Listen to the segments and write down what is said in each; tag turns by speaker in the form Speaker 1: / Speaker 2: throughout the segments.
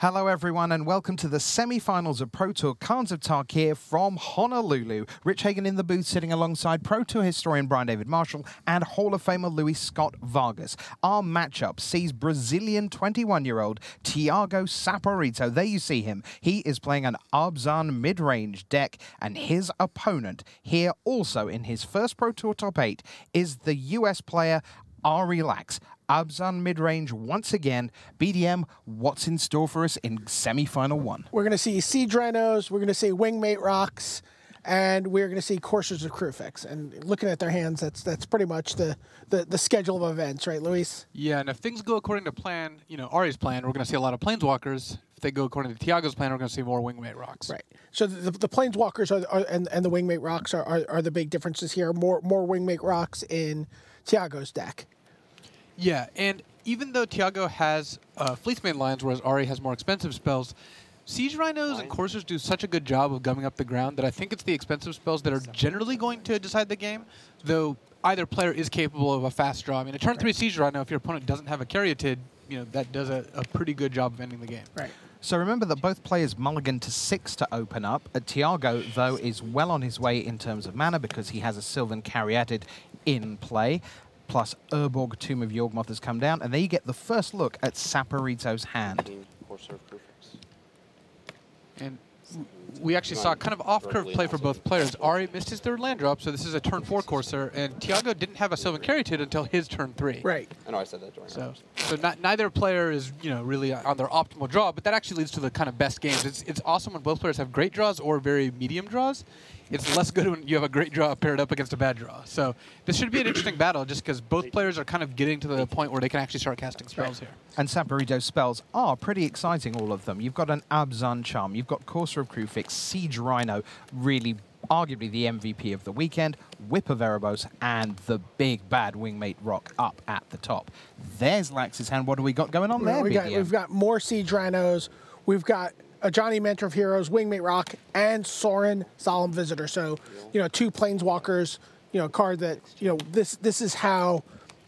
Speaker 1: Hello everyone and welcome to the semi-finals of Pro Tour Khans of Tarkir from Honolulu. Rich Hagan in the booth sitting alongside Pro Tour historian Brian David Marshall and Hall of Famer Luis Scott Vargas. Our matchup sees Brazilian 21-year-old Thiago Saporito. There you see him. He is playing an Abzan mid-range deck, and his opponent here also in his first Pro Tour top 8 is the US player Ari Lax. Abzan mid-range once again. BDM, what's in store for us in semi-final 1?
Speaker 2: We're going to see Siege Rhinos, we're going to see Wingmate Rocks, and we're going to see Coursers of Crewfix. And looking at their hands, that's pretty much the schedule of events, right, Luis?
Speaker 3: Yeah, and if things go according to plan, Ari's plan, we're going to see a lot of Planeswalkers. If they go according to Thiago's plan, we're going to see more Wingmate Rocks.
Speaker 2: Right. So the Planeswalkers and the Wingmate Rocks are the big differences here. More Wingmate Rocks in Thiago's deck.
Speaker 3: Yeah, and even though Thiago has Fleecemane lines, whereas Ari has more expensive spells, Siege Rhinos and Coursers do such a good job of gumming up the ground that I think it's the expensive spells that are generally going to decide the game, though either player is capable of a fast draw. I mean, a turn 3 Siege Rhino, if your opponent doesn't have a Caryatid, that does a pretty good job of ending the game.
Speaker 2: Right.
Speaker 1: So remember that both players mulligan to 6 to open up. Thiago, though, is well on his way in terms of mana because he has a Sylvan Caryatid in play. Plus Urborg, Tomb of Yawgmoth has come down, and there you get the first look at Saporito's hand.
Speaker 3: And we actually saw kind of off-curve play for both players. Ari missed his 3rd land drop, so this is a turn 4 Courser, and Thiago didn't have a Sylvan Caryatid until his turn 3.
Speaker 2: Right.
Speaker 4: I know I said that during
Speaker 3: So neither player is really on their optimal draw, but that actually leads to the kind of best games. It's awesome when both players have great draws or very medium draws. It's less good when you have a great draw paired up against a bad draw. So this should be an interesting battle just because both players are kind of getting to the point where they can actually start casting spells here.
Speaker 1: And Saporito's spells are pretty exciting, all of them. You've got an Abzan Charm, you've got Courser of Crewfix, Siege Rhino, really arguably the MVP of the weekend, Whip of Erebos, and the big bad Wingmate Rock up at the top. There's Lax's hand. What do we got going on there, BDM?
Speaker 2: We've got more Siege Rhinos. We've got a Johnny Mentor of Heroes, Wingmate Rock, and Sorin Solemn Visitor. So, 2 Planeswalkers, card that, this is how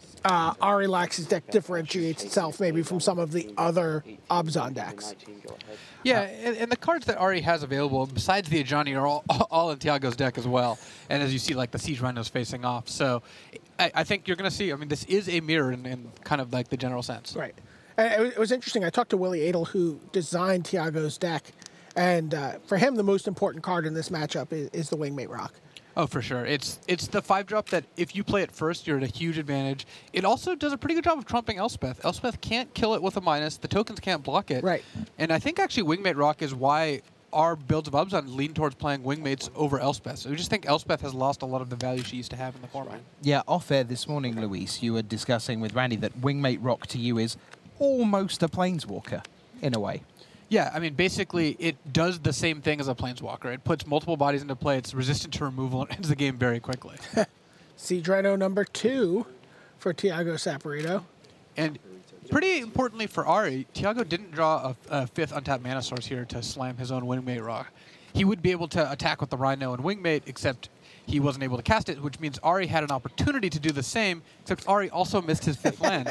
Speaker 2: Ari Lax's deck differentiates itself maybe from some of the other Abzan decks.
Speaker 3: Yeah, and the cards that Ari has available, besides the Ajani, are all in Thiago's deck as well. And as you see, like the Siege Rhinos facing off. So I think you're going to see, this is a mirror in kind of like the general sense.
Speaker 2: Right. And it was interesting. I talked to Willie Adel, who designed Thiago's deck, and for him, the most important card in this matchup is the Wingmate Rock.
Speaker 3: Oh, for sure. It's the 5-drop that if you play it first, you're at a huge advantage. It also does a pretty good job of trumping Elspeth. Elspeth can't kill it with a minus. The tokens can't block it.
Speaker 2: Right.
Speaker 3: And I think actually Wingmate Rock is why our builds of Abzan lean towards playing Wingmates over Elspeth. So we just think Elspeth has lost a lot of the value she used to have in the format.
Speaker 1: Yeah, off-air this morning, Luis, you were discussing with Randy that Wingmate Rock to you is almost a Planeswalker, in a way.
Speaker 3: Yeah, basically, it does the same thing as a Planeswalker. It puts multiple bodies into play, it's resistant to removal, and ends the game very quickly.
Speaker 2: Siege Rhino number 2 for Thiago Saporito.
Speaker 3: And pretty importantly for Ari, Thiago didn't draw a 5th untapped mana source here to slam his own Wingmate Rock. He would be able to attack with the Rhino and Wingmate, except he wasn't able to cast it, which means Ari had an opportunity to do the same, except Ari also missed his 5th land.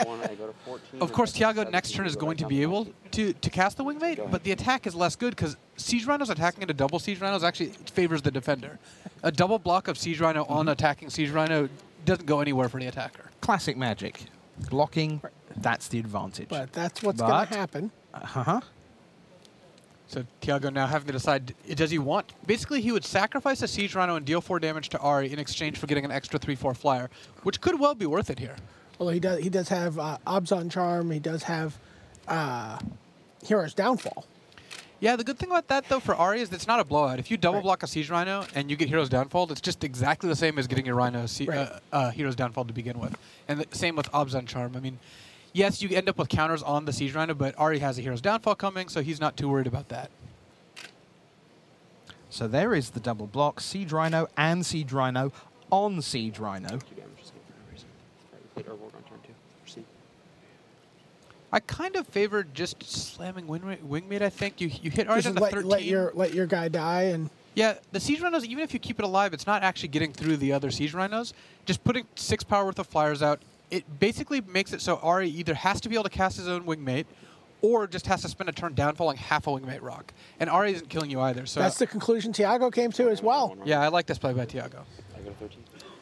Speaker 3: Of course, Thiago next turn is going to be able to cast the Wingmate, but the attack is less good because Siege Rhinos attacking into double Siege Rhinos actually favors the defender. A double block of Siege Rhino on attacking Siege Rhino doesn't go anywhere for the attacker.
Speaker 1: Classic Magic. Blocking, that's the advantage.
Speaker 2: But that's what's going to happen.
Speaker 3: So Thiago now having to decide, does he want... Basically, he would sacrifice a Siege Rhino and deal 4 damage to Ari in exchange for getting an extra 3/4 flyer, which could well be worth it here.
Speaker 2: Well, he does have Abzan Charm. He does have Hero's Downfall.
Speaker 3: Yeah, the good thing about that, though, for Ari is it's not a blowout. If you double block a Siege Rhino and you get Hero's Downfall, it's just exactly the same as getting your Rhino Hero's Downfall to begin with. And the same with Abzan Charm. Yes, you end up with counters on the Siege Rhino, but Ari has a Hero's Downfall coming, so he's not too worried about that.
Speaker 1: So there is the double block, Siege Rhino and Siege Rhino on Siege Rhino.
Speaker 3: I kind of favored just slamming Wingmate, I think. You hit Ari down to 13.
Speaker 2: Let your guy die and...
Speaker 3: Yeah, the Siege Rhinos, even if you keep it alive, it's not actually getting through the other Siege Rhinos. Just putting 6 power worth of flyers out, it basically makes it so Ari either has to be able to cast his own Wingmate, or just has to spend a turn downfalling half a Wingmate Rock. And Ari isn't killing you either. So
Speaker 2: That's the conclusion Thiago came to as well.
Speaker 3: yeah, I like this play by Thiago.
Speaker 4: I go 13.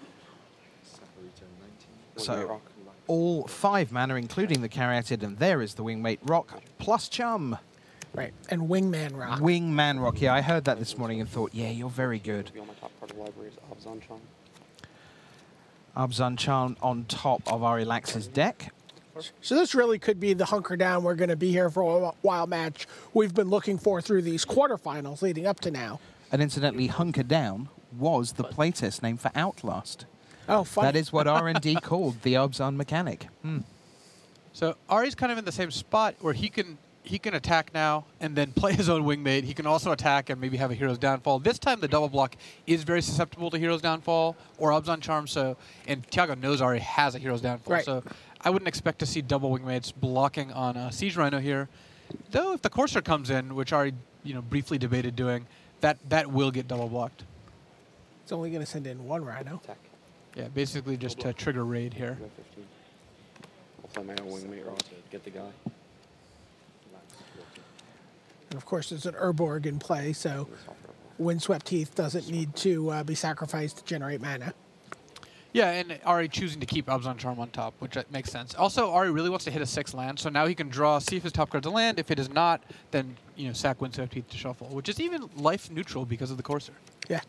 Speaker 1: So all 5 mana, including the Caryatid, and there is the Wingmate Rock plus Chum.
Speaker 2: Right, and Wingman Rock.
Speaker 1: Wingman Rock. Yeah, I heard that this morning and thought, yeah, you're very good.
Speaker 4: On my top card of the library is Abzan Charm.
Speaker 1: Abzan Charm on top of Ari Lax's deck.
Speaker 2: So this really could be the hunker down we're going to be here for a while match we've been looking for through these quarterfinals leading up to now.
Speaker 1: And incidentally, Hunker Down was the playtest name for Outlast.
Speaker 2: Oh, funny.
Speaker 1: That is what R&D called the Abzan mechanic.
Speaker 3: So Ari's kind of in the same spot where he can attack now and then play his own Wingmate. He can also attack and maybe have a Hero's Downfall. This time the double block is very susceptible to Hero's Downfall or Abzan Charm, and Thiago knows Ari has a Hero's Downfall.
Speaker 2: Right.
Speaker 3: So I wouldn't expect to see double Wingmates blocking on Siege Rhino here. Though if the Courser comes in, which Ari briefly debated doing, that will get double blocked.
Speaker 2: It's only going to send in 1 Rhino.
Speaker 4: Attack.
Speaker 3: Yeah, basically just to trigger raid here.
Speaker 4: I go 15. I'll play my own Wingmate Rock to get the guy.
Speaker 2: And of course, there's an Urborg in play, so Windswept Heath doesn't need to be sacrificed to generate mana.
Speaker 3: Yeah, and Ari choosing to keep Abzan Charm on top, which makes sense. Also, Ari really wants to hit a 6 land, so now he can draw, see if his top card's a land. If it is not, then sack Windswept Heath to shuffle, which is even life neutral because of the Courser.
Speaker 2: Yeah.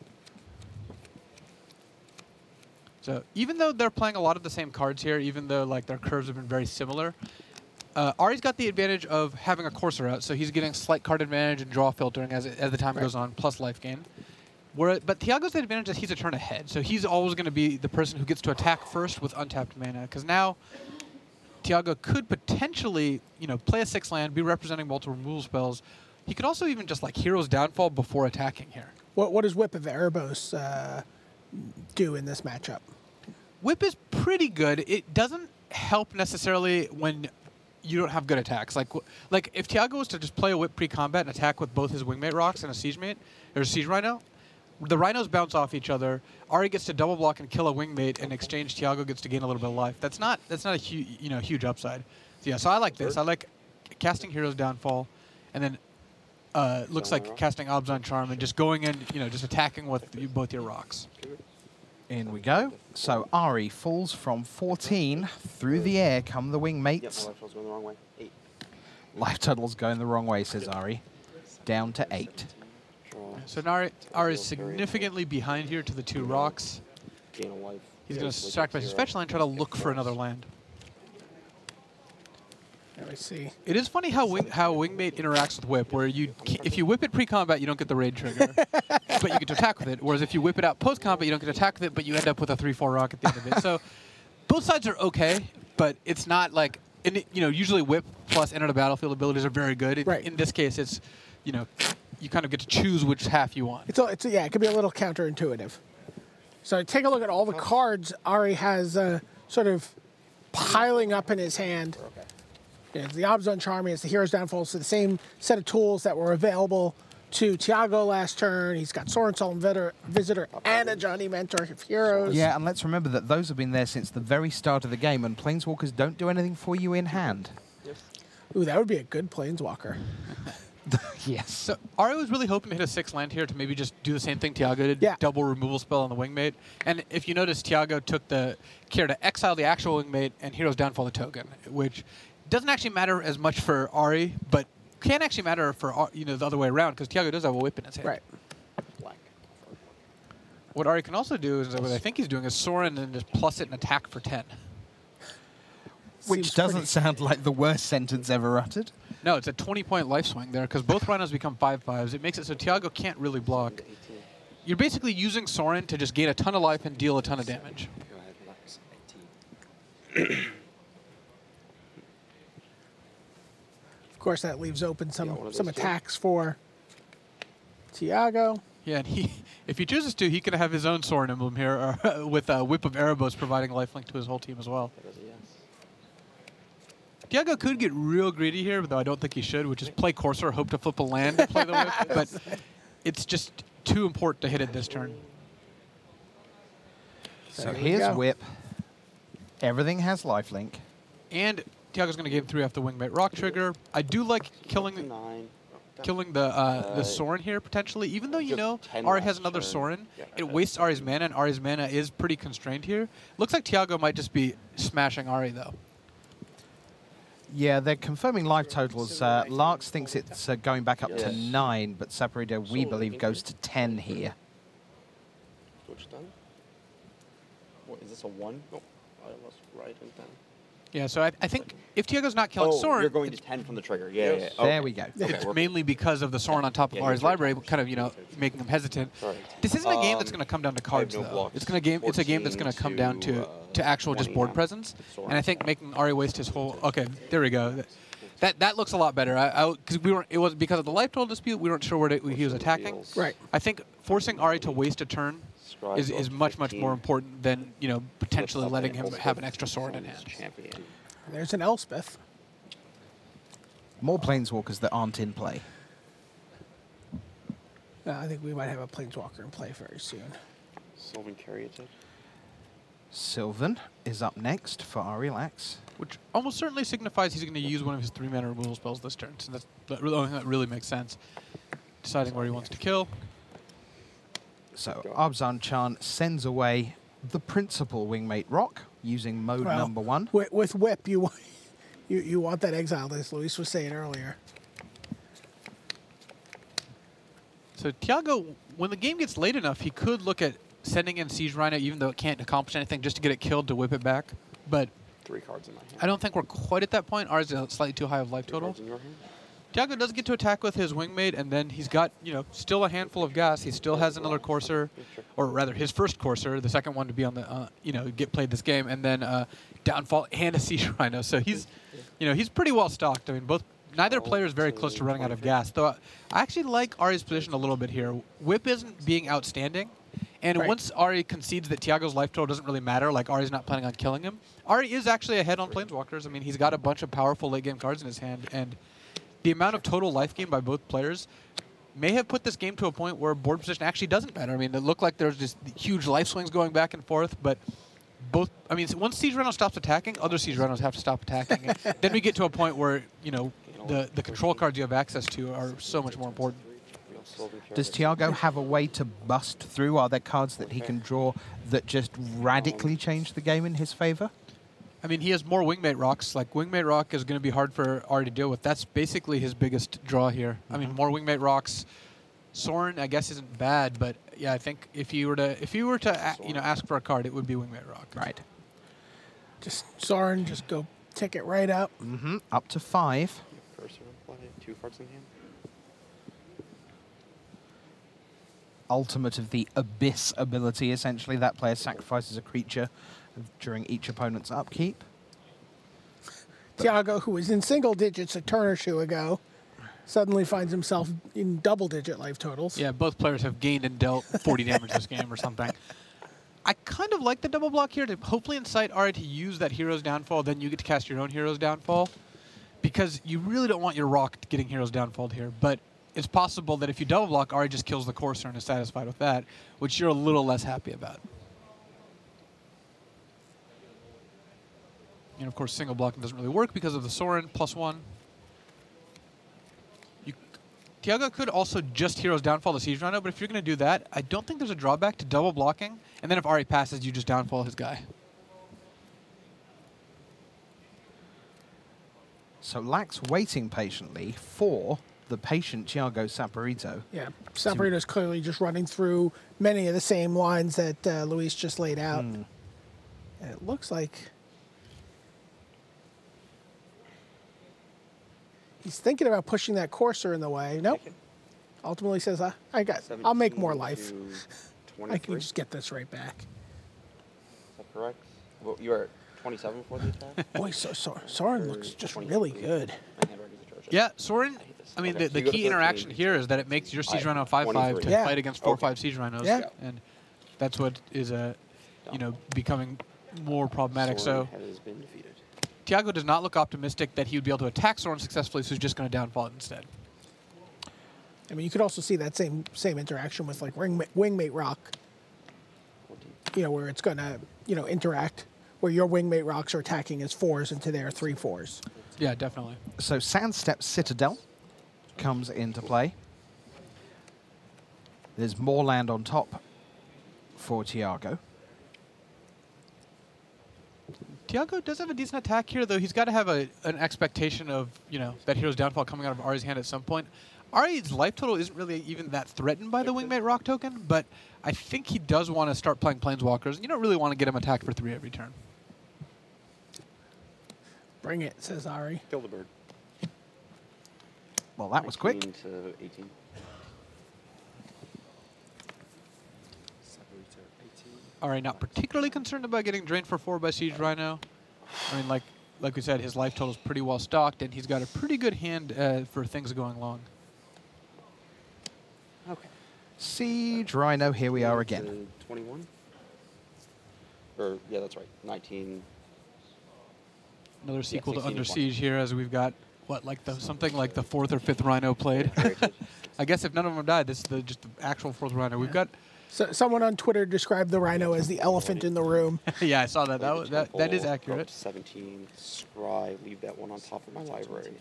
Speaker 3: So even though they're playing a lot of the same cards here, even though their curves have been very similar, Ari's got the advantage of having a Courser out, so he's getting slight card advantage and draw filtering as the time goes on, plus life gain. But Thiago's the advantage that he's a turn ahead, so he's always going to be the person who gets to attack first with untapped mana, because now Thiago could potentially, play a 6 land, be representing multiple removal spells. He could also even just Hero's Downfall before attacking here.
Speaker 2: What does Whip of Erebos do in this matchup?
Speaker 3: Whip is pretty good. It doesn't help necessarily when you don't have good attacks. Like if Thiago was to just play a Whip pre-combat and attack with both his Wingmate Rocks and a Siege Rhino, the Rhinos bounce off each other. Ari gets to double block and kill a Wingmate. In exchange, Thiago gets to gain a little bit of life. That's not a huge upside. So yeah, so I like this. I like casting Hero's Downfall, and then looks like casting Abzan Charm and just going in, just attacking with both your rocks.
Speaker 1: In we go. So Ari falls from 14 through the air. Come the Wingmates.
Speaker 4: Yep, my life total's going the wrong way. 8.
Speaker 1: Life total's going the wrong way, says Ari. Down to 8.
Speaker 3: So now Ari is significantly behind here to the 2 rocks.
Speaker 4: Gain a life.
Speaker 3: He's going to sacrifice his fetch land, try to look for another land.
Speaker 2: Let me see.
Speaker 3: It is funny how Wingmate interacts with Whip, where if you whip it pre-combat, you don't get the raid trigger, but you get to attack with it. Whereas if you whip it out post-combat, you don't get to attack with it, but you end up with a 3/4 rock at the end of it. So both sides are okay, but it's not like usually Whip plus enter the battlefield abilities are very good.
Speaker 2: Right.
Speaker 3: In this case, it's you kind of get to choose which half you want.
Speaker 2: Yeah, it could be a little counterintuitive. So take a look at all the cards Ari has sort of piling up in his hand. Yeah, the Abzan Charm, he has the Hero's Downfall, so the same set of tools that were available to Thiago last turn. He's got Sorin Solemn Visitor and a Johnny Mentor of Heroes.
Speaker 1: Yeah, and let's remember that those have been there since the very start of the game, and Planeswalkers don't do anything for you in hand.
Speaker 2: Ooh, that would be a good Planeswalker.
Speaker 1: Yes.
Speaker 3: So Ari was really hoping to hit a 6 land here to maybe just do the same thing Thiago did, double removal spell on the Wingmate. And if you notice, Thiago took the care to exile the actual Wingmate and Hero's Downfall the token, which doesn't actually matter as much for Ari, but can actually matter for the other way around, because Thiago does have a Whip in his hand.
Speaker 2: Right.
Speaker 4: Black.
Speaker 3: What Ari can also do is what I think he's doing is Sorin and just plus it and attack for 10.
Speaker 1: Which doesn't sound like the worst sentence ever uttered.
Speaker 3: No, it's a 20-point life swing there, because both Rhinos become 5/5s. It makes it so Thiago can't really block. You're basically using Sorin to just gain a ton of life and deal a ton of damage.
Speaker 4: Go ahead, Lax. 18.
Speaker 2: Of course, that leaves open
Speaker 4: Yeah,
Speaker 2: some attacks for Thiago.
Speaker 3: Yeah, and if he chooses to, he can have his own Sorin emblem here, with Whip of Erebos providing lifelink to his whole team as well.
Speaker 4: That is a yes.
Speaker 3: Thiago could get real greedy here, though I don't think he should, which is play Courser, hope to flip a land to play the Whip, but it's just too important to hit it this turn.
Speaker 1: So here's Whip. Everything has lifelink.
Speaker 3: And Thiago's going to game 3 off the Wingmate Rock trigger. I do like killing the Soren here potentially, even though you know Ari has another Soren. It wastes Ari's mana, and Ari's mana is pretty constrained here. Looks like Thiago might just be smashing Ari though.
Speaker 1: Yeah, they're confirming life totals. Lax thinks it's going back up to 9, but Saporito, we believe, goes to 10 here.
Speaker 4: Switch done. What, is this a 1? Oh, I was right in 10.
Speaker 3: Yeah, so I think if Thiago's not killing Soren,
Speaker 4: you're going to 10 from the trigger. Yeah, yeah.
Speaker 1: Okay. There we go.
Speaker 3: It's mainly because of the Soren on top of Ari's library, kind of, you know, making him hesitant.
Speaker 4: Sorry.
Speaker 3: This isn't a game that's going to come down to cards, though. It's a game that's going to come down to actual just board presence. And I think making Ari waste his whole. Okay, there we go. That looks a lot better. Because it was because of the life total dispute. We weren't sure where he was attacking.
Speaker 2: Right.
Speaker 3: I think forcing Ari to waste a turn is much more important than, you know, potentially letting him have an extra Soren in hand.
Speaker 2: There's an Elspeth.
Speaker 1: More Planeswalkers that aren't in play.
Speaker 2: I think we might have a Planeswalker in play very soon.
Speaker 4: Sylvan Caryatid.
Speaker 1: Sylvan is up next for Ari Lax.
Speaker 3: Which almost certainly signifies he's going to use one of his 3-mana removal spells this turn. So that's the only thing that really makes sense. Deciding where he wants to kill.
Speaker 1: So Abzan Chan sends away the principal Wingmate Rock using mode number 1.
Speaker 2: With Whip, you want that exile, as Luis was saying earlier.
Speaker 3: So Thiago, when the game gets late enough, he could look at sending in Siege Rhino, even though it can't accomplish anything, just to get it killed to whip it back. But
Speaker 4: 3 cards in my hand.
Speaker 3: I don't think we're quite at that point. Ours is slightly too high of life total. Thiago does get to attack with his Wingmate, and then he's got, you know, still a handful of gas. He still has another Courser, or rather his first Courser, the second one to be on the, you know, get played this game, and then Downfall and a Siege Rhino. So he's, you know, he's pretty well stocked. I mean, neither player is very close to running out of gas. Though I actually like Ari's position a little bit here. Whip isn't being outstanding, and once Ari concedes that Thiago's life total doesn't really matter, like Ari's not planning on killing him, Ari is actually ahead on Planeswalkers. I mean, he's got a bunch of powerful late game cards in his hand, and the amount of total life gain by both players may have put this game to a point where board position actually doesn't matter. I mean, it looked like there's just huge life swings going back and forth, but I mean, once Siege Rhino stops attacking, other Siege Rhinos have to stop attacking. Then we get to a point where, you know, the control cards you have access to are so much more important.
Speaker 1: Does Thiago have a way to bust through? Are there cards that he can draw that just radically change the game in his favor?
Speaker 3: I mean, he has more Wingmate Rocks. Like, Wingmate Rock is going to be hard for Ari to deal with. That's basically his biggest draw here. I mean, more Wingmate Rocks. Soren, I guess, isn't bad, but yeah, I think if you were to you know, ask for a card, it would be Wingmate Rock.
Speaker 1: Right.
Speaker 2: Just Soren, just go tick it right up.
Speaker 1: Up to 5.
Speaker 4: Cursor in play, 2 cards in hand.
Speaker 1: Ultimate of the Abyss ability, essentially. That player sacrifices a creature during each opponent's upkeep.
Speaker 2: Thiago, who was in single digits a turn or two ago, suddenly finds himself in double-digit life totals.
Speaker 3: Yeah, both players have gained and dealt 40 damage this game or something. I kind of like the double block here to hopefully incite Ari to use that Hero's Downfall, then you get to cast your own Hero's Downfall, because you really don't want your Rock getting Hero's Downfall here, but it's possible that if you double block, Ari just kills the Courser and is satisfied with that, which you're a little less happy about. And of course, single blocking doesn't really work because of the Soren +1. Thiago could also just Hero's Downfall the Siege Rhino, but if you're going to do that, I don't think there's a drawback to double blocking. And then if Ari passes, you just downfall his guy.
Speaker 1: So Lax waiting patiently for the patient Thiago Saporito.
Speaker 2: Yeah, Saporito's clearly just running through many of the same lines that Luis just laid out. And it looks like he's thinking about pushing that Courser in the way. Nope. Ultimately says, I'll make more life. I can just get this right back.
Speaker 4: Is that correct? Well, you are 27 for the attack?
Speaker 2: Boy, Soren looks just really good.
Speaker 3: Yeah, Soren, I mean, the key interaction here is that it makes your Siege Rhino 5/5 to fight against 4/5 Siege Rhinos.
Speaker 2: Yeah.
Speaker 3: And that's what is, you know, becoming more problematic.
Speaker 4: Soren
Speaker 3: So
Speaker 4: has been defeated.
Speaker 3: Thiago does not look optimistic that he would be able to attack Soren successfully, so he's just going to downfall it instead.
Speaker 2: I mean, you could also see that same interaction with like Wingmate Rock, you know, where it's going to, you know, interact where your wingmate rocks are attacking as 4s into their 3/4s.
Speaker 3: Yeah, definitely.
Speaker 1: So Sandstep Citadel comes into play. There's more land on top for Thiago.
Speaker 3: Thiago does have a decent attack here, though he's got to have an expectation of, that hero's downfall coming out of Ari's hand at some point. Ari's life total isn't really even that threatened by the Wingmate Rock token, but I think he does want to start playing Planeswalkers. You don't really want to get him attacked for 3 every turn.
Speaker 2: Bring it, says Ari.
Speaker 4: Kill the bird.
Speaker 1: Well, that was quick.
Speaker 4: 19 to 18.
Speaker 3: Ari not particularly concerned about getting drained for 4 by Siege Rhino. I mean, like we said, his life total is pretty well stocked, and he's got a pretty good hand for things going long.
Speaker 4: Okay.
Speaker 1: Siege Rhino, here we are again.
Speaker 4: 21? Or, yeah, that's right. 19.
Speaker 3: Another sequel to
Speaker 4: 16
Speaker 3: Under
Speaker 4: to 20.
Speaker 3: Siege here, as we've got, something like the 4th or 5th Rhino played. I guess if none of them died, this is just the actual 4th Rhino. We've got...
Speaker 2: So someone on Twitter described the Rhino as the elephant in the room.
Speaker 3: Yeah, I saw that. That is accurate.
Speaker 4: 17. Scry. Leave that one on top of my library.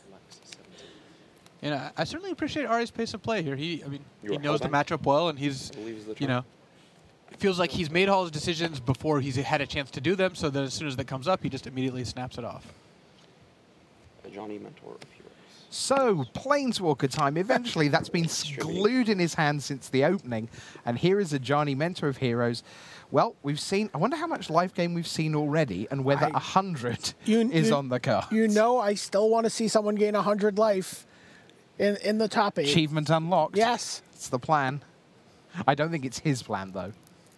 Speaker 3: And I certainly appreciate Ari's pace of play here. He knows the
Speaker 4: Hellbound?
Speaker 3: matchup well, and he's,
Speaker 4: Believes the trend.
Speaker 3: it feels like he's made all his decisions before he's had a chance to do them, so that as soon as that comes up, he just immediately snaps it off.
Speaker 4: A Johnny Mentor of Heroes.
Speaker 1: So, Planeswalker time. Eventually, that's been glued in his hand since the opening. And here is a Johnny Mentor of Heroes. Well, we've seen... I wonder how much live game we've seen already and whether 100 is on the card.
Speaker 2: I still want to see someone gain 100 life in the top 8.
Speaker 1: Achievement unlocked.
Speaker 2: Yes.
Speaker 1: It's the plan. I don't think it's his plan, though.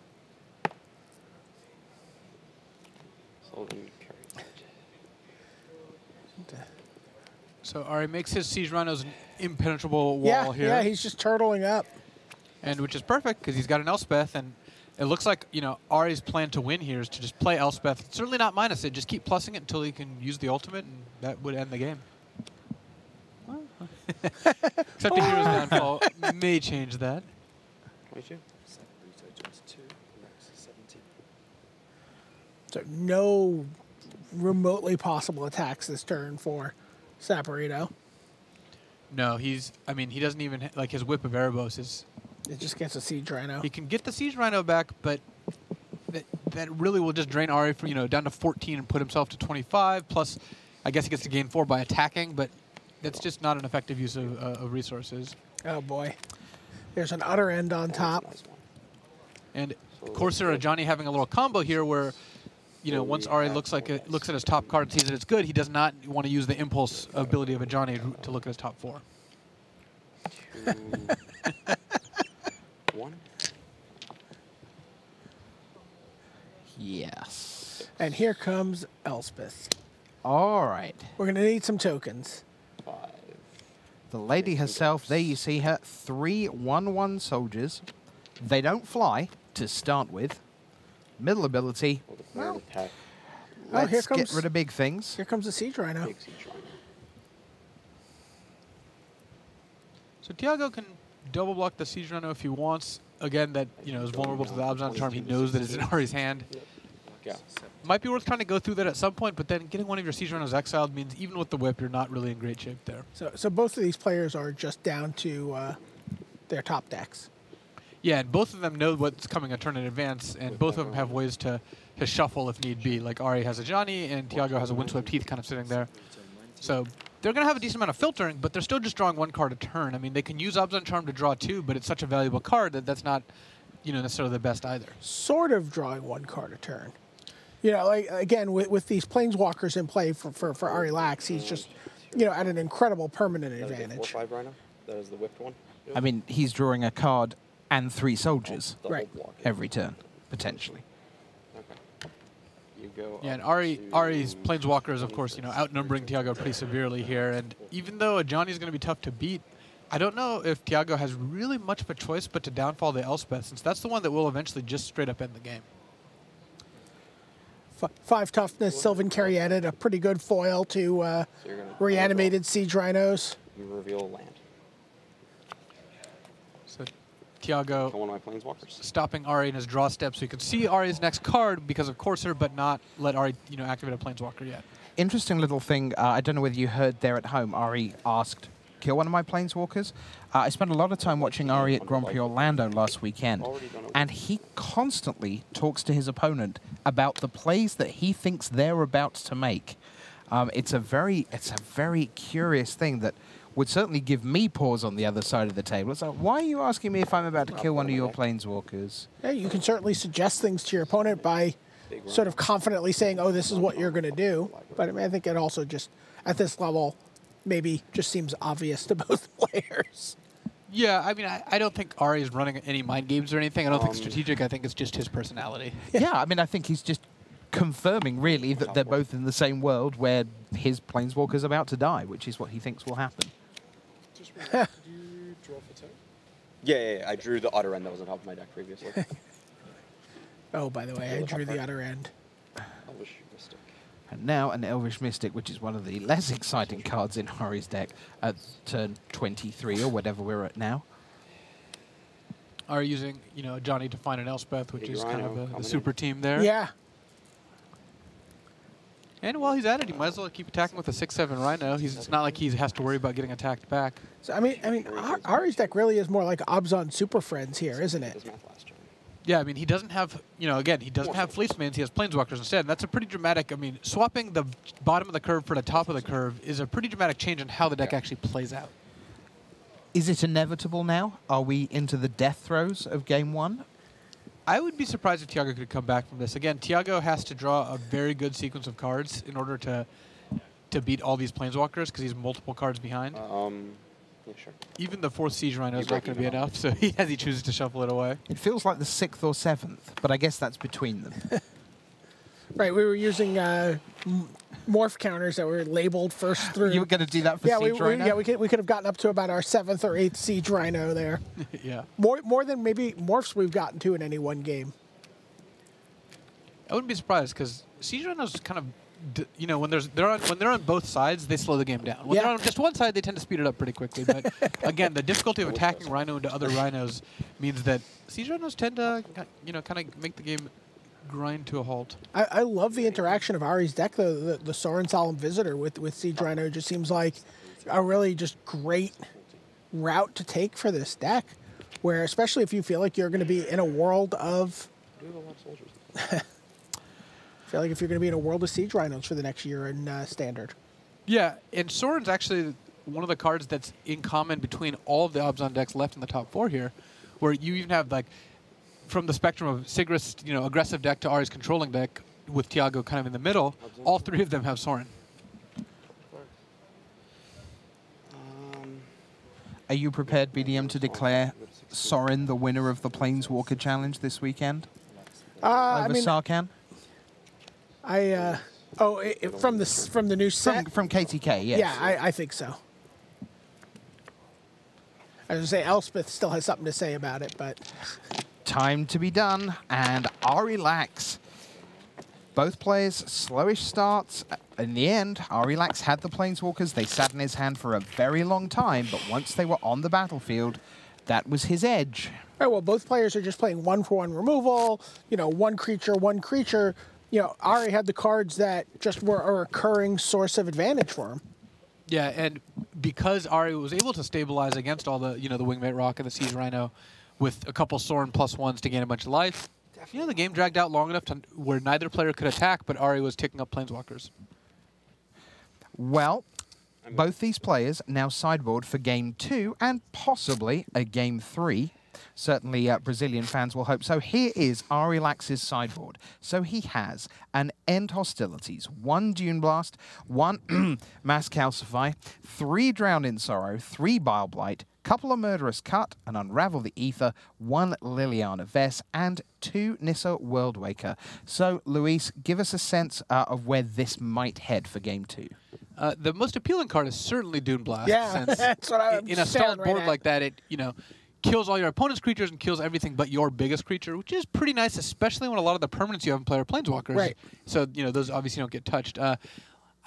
Speaker 3: So Ari makes his Siege Rhinos an impenetrable wall here.
Speaker 2: Yeah, he's just turtling up.
Speaker 3: And which is perfect, because he's got an Elspeth, and it looks like, Ari's plan to win here is to just play Elspeth. Certainly not minus it, just keep plussing it until he can use the ultimate, and that would end the game. Well, except the hero's downfall may change that.
Speaker 4: 22.
Speaker 2: So no remotely possible attacks this turn for Saporito.
Speaker 3: No, he doesn't even, his Whip of Erebos is...
Speaker 2: It just gets a Siege Rhino.
Speaker 3: He can get the Siege Rhino back, but that really will just drain Ari from, down to 14 and put himself to 25. Plus, I guess he gets to gain 4 by attacking, but that's just not an effective use of resources.
Speaker 2: Oh, boy. There's an Utter End on top.
Speaker 3: And Corsair or Johnny having a little combo here where, once Ari looks at his top card and sees that it's good, he does not want to use the impulse ability of a Johnny to look at his top 4.
Speaker 4: 2, 1.
Speaker 1: Yes.
Speaker 2: And here comes Elspeth.
Speaker 1: All right.
Speaker 2: We're going to need some tokens.
Speaker 4: 5.
Speaker 1: The lady herself, there you see her, 3 1/1 soldiers. They don't fly to start with. Middle ability, well, let's get rid of big things.
Speaker 2: Here comes the Siege Rhino.
Speaker 4: Big Siege Rhino.
Speaker 3: So Thiago can double block the Siege Rhino if he wants. Again, that is vulnerable to the Abzan charm. He knows that it's in Ari's hand.
Speaker 4: Yeah.
Speaker 3: Might be worth trying to go through that at some point, but then getting one of your Siege Rhinos exiled means even with the whip, you're not really in great shape there.
Speaker 2: So both of these players are just down to their top decks.
Speaker 3: Yeah, and both of them know what's coming a turn in advance, and both of them have ways to shuffle if need be. Like Ari has a Johnny, and Thiago has a Windswept Heath kind of sitting there. So they're going to have a decent amount of filtering, but they're still just drawing 1 card a turn. I mean, they can use Abzan Charm to draw 2, but it's such a valuable card that that's not, necessarily the best either.
Speaker 2: Sort of drawing 1 card a turn. Again, with these Planeswalkers in play for Ari Lax, he's just, at an incredible permanent advantage.
Speaker 4: 4/5 Rhino. That is the whipped one.
Speaker 1: I mean, he's drawing a card and 3 soldiers
Speaker 2: Right.
Speaker 1: every turn, potentially.
Speaker 4: Okay. You go.
Speaker 3: Yeah, and Ari's Planeswalker is, of course, outnumbering Thiago pretty severely here. And even though a Johnny's going to be tough to beat, I don't know if Thiago has really much of a choice but to downfall the Elspeth, since that's the one that will eventually just straight up end the game.
Speaker 2: 5 toughness, Sylvan Caryatid, a pretty good foil to reanimated Siege Rhinos.
Speaker 4: You reveal land.
Speaker 3: So Thiago
Speaker 4: One of my planeswalkers.
Speaker 3: stopping Ari in his draw step, so you can see Ari's next card because of Courser, but not let Ari, activate a planeswalker yet.
Speaker 1: Interesting little thing. I don't know whether you heard there at home. Ari asked, "Kill one of my planeswalkers." I spent a lot of time watching Ari at Grand Prix Orlando last weekend, and he constantly talks to his opponent about the plays that he thinks they're about to make. It's a very curious thing that would certainly give me pause on the other side of the table. It's like, why are you asking me if I'm about to kill one of your planeswalkers?
Speaker 2: Yeah, you can certainly suggest things to your opponent by sort of confidently saying, oh, this is what you're going to do. But I mean, I think it also just, at this level, maybe just seems obvious to both players.
Speaker 3: Yeah, I mean, I don't think Ari is running any mind games or anything. I don't think strategic. I think it's just his personality.
Speaker 1: Yeah, I mean, I think he's just confirming, really, that they're both in the same world where his planeswalker's about to die, which is what he thinks will happen.
Speaker 5: Did you draw for turn?
Speaker 4: Yeah, I drew the Otter End that was on top of my deck previously.
Speaker 2: Oh, by the way, I drew the other end.
Speaker 4: Elvish Mystic.
Speaker 1: And now an Elvish Mystic, which is one of the less exciting cards in Ari's deck at turn 23 or whatever we're at now.
Speaker 3: Ari using, Johnny to find an Elspeth, which
Speaker 4: Big
Speaker 3: is
Speaker 4: Rhino
Speaker 3: kind of the
Speaker 4: coming
Speaker 3: super
Speaker 4: in.
Speaker 3: team there.
Speaker 2: Yeah.
Speaker 3: And while he's at it, he might as well keep attacking with a 6/7 Rhino. It's not like he has to worry about getting attacked back.
Speaker 2: So I mean, Ari's deck really is more like Abzan Super Friends here, isn't it?
Speaker 4: His math last turn.
Speaker 3: Yeah, I mean, he doesn't have, again, he doesn't have Fleecemans, he has Planeswalkers instead. And that's a pretty dramatic, I mean, swapping the bottom of the curve for the top of the curve is a pretty dramatic change in how the deck actually plays out.
Speaker 1: Is it inevitable now? Are we into the death throes of game one?
Speaker 3: I would be surprised if Thiago could come back from this. Again, Thiago has to draw a very good sequence of cards in order to beat all these Planeswalkers because he's multiple cards behind.
Speaker 4: Yeah, sure.
Speaker 3: Even the 4th Siege Rhino is not going to be enough, so he chooses to shuffle it away.
Speaker 1: It feels like the 6th or 7th, but I guess that's between them.
Speaker 2: Right, we were using morph counters that were labeled first through.
Speaker 1: You were going to do that for Siege Rhino?
Speaker 2: Yeah, we could have gotten up to about our 7th or 8th Siege Rhino there.
Speaker 3: Yeah.
Speaker 2: More than maybe morphs we've gotten to in any one game.
Speaker 3: I wouldn't be surprised because Siege Rhinos kind of, when they're on both sides, they slow the game down. When they're on just one side, they tend to speed it up pretty quickly. But again, the difficulty of attacking Rhino into other Rhinos means that Siege Rhinos tend to, kind of make the game grind to a halt.
Speaker 2: I love the interaction of Ari's deck, though. The Sorin Solemn Visitor with Siege Rhino just seems like a really just great route to take for this deck, where especially if you feel like you're going to be in a world of...
Speaker 4: We have a lot of soldiers.
Speaker 2: I feel like if you're going to be in a world of Siege Rhinos for the next year in Standard.
Speaker 3: Yeah, and Sorin's actually one of the cards that's in common between all of the Abzan decks left in the top 4 here, where you even have, like, from the spectrum of Sigrist's, aggressive deck to Ari's controlling deck, with Thiago kind of in the middle, all 3 of them have Sorin.
Speaker 1: Are you prepared, BDM, to declare Sorin the winner of the Planeswalker Challenge this weekend? Over Sarkhan?
Speaker 2: From the new set?
Speaker 1: From KTK, yes.
Speaker 2: Yeah, I think so. I was going to say Elspeth still has something to say about it, but...
Speaker 1: Time to be done, and Ari Lax. Both players, slowish starts. In the end, Ari Lax had the Planeswalkers. They sat in his hand for a very long time, but once they were on the battlefield, that was his edge.
Speaker 2: All right, well, both players are just playing 1-for-1 removal, one creature, one creature. Ari had the cards that just were a recurring source of advantage for him.
Speaker 3: Yeah, and because Ari was able to stabilize against all the, the Wingmate Rock and the Siege Rhino with a couple Sorin +1s to gain a bunch of life, the game dragged out long enough to where neither player could attack, but Ari was ticking up Planeswalkers.
Speaker 1: Well, both these players now sideboard for Game 2 and possibly a Game 3. Certainly Brazilian fans will hope so. Here is Ari Lax's sideboard. So he has an End Hostilities, 1 Dune Blast, 1 Mass Calcify, 3 Drown in Sorrow, 3 Bile Blight, couple of Murderous Cut, an Unravel the Ether, 1 Liliana Vess, and 2 Nissa Worldwaker. So, Luis, give us a sense of where this might head for Game 2.
Speaker 3: The most appealing card is certainly Dune Blast.
Speaker 2: Yeah,
Speaker 3: since
Speaker 2: that's what I'm
Speaker 3: in a stalled board
Speaker 2: at.
Speaker 3: like that, it kills all your opponent's creatures and kills everything but your biggest creature, which is pretty nice, especially when a lot of the permanents you have in play are Planeswalkers.
Speaker 2: Right.
Speaker 3: So those obviously don't get touched.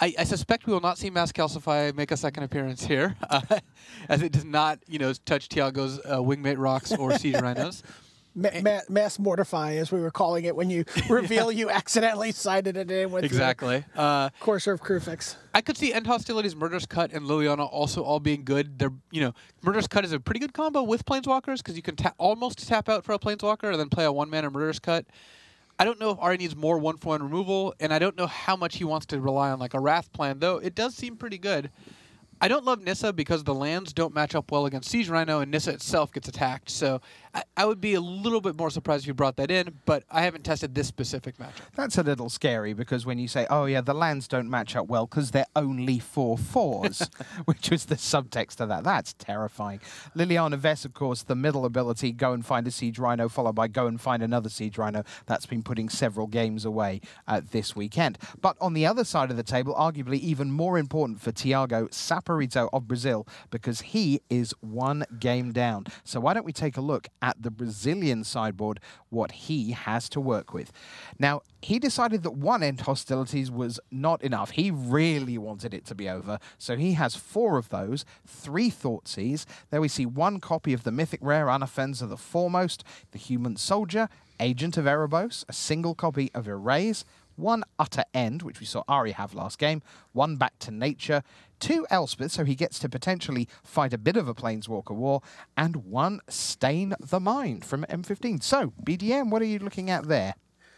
Speaker 3: I suspect we will not see Mass Calcify make a second appearance here, as it does not, touch Thiago's Wingmate Rocks or Siege Rhinos.
Speaker 2: Mass Mortify, as we were calling it, when you reveal you accidentally sided it in with
Speaker 3: exactly.
Speaker 2: Courser of Crufix.
Speaker 3: I could see End Hostilities, Murderous Cut, and Liliana also all being good. They're, Murderous Cut is a pretty good combo with Planeswalkers because you can almost tap out for a Planeswalker and then play a one-mana Murderous Cut. I don't know if Ari needs more 1-for-1 removal, and I don't know how much he wants to rely on like a Wrath plan, though it does seem pretty good. I don't love Nissa because the lands don't match up well against Siege Rhino, and Nissa itself gets attacked. So I would be a little bit more surprised if you brought that in, but I haven't tested this specific matchup.
Speaker 1: That's a little scary because when you say, oh yeah, the lands don't match up well because they're only 4/4s, which was the subtext of that. That's terrifying. Liliana Vess, of course, the middle ability, go and find a Siege Rhino, followed by go and find another Siege Rhino. That's been putting several games away this weekend. But on the other side of the table, arguably even more important for Thiago Saporito of Brazil, because he is one game down. So why don't we take a look at the Brazilian sideboard, what he has to work with. Now, he decided that one End Hostilities was not enough. He really wanted it to be over, so he has 4 of those, 3 Thoughtseize. There we see 1 copy of the Mythic Rare Unoffense of the Foremost, the Human Soldier, Agent of Erebos, a single copy of Erase, 1 Utter End, which we saw Ari have last game, 1 Back to Nature, 2 Elspeth, so he gets to potentially fight a bit of a Planeswalker war, and 1 Stain the Mind from M15. So, BDM, what are you looking at there?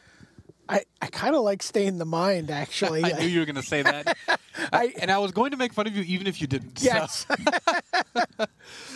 Speaker 2: I kind of like Stain the Mind, actually.
Speaker 3: I knew you were going to say that. And I was going to make fun of you even if you didn't.
Speaker 2: Yes. So.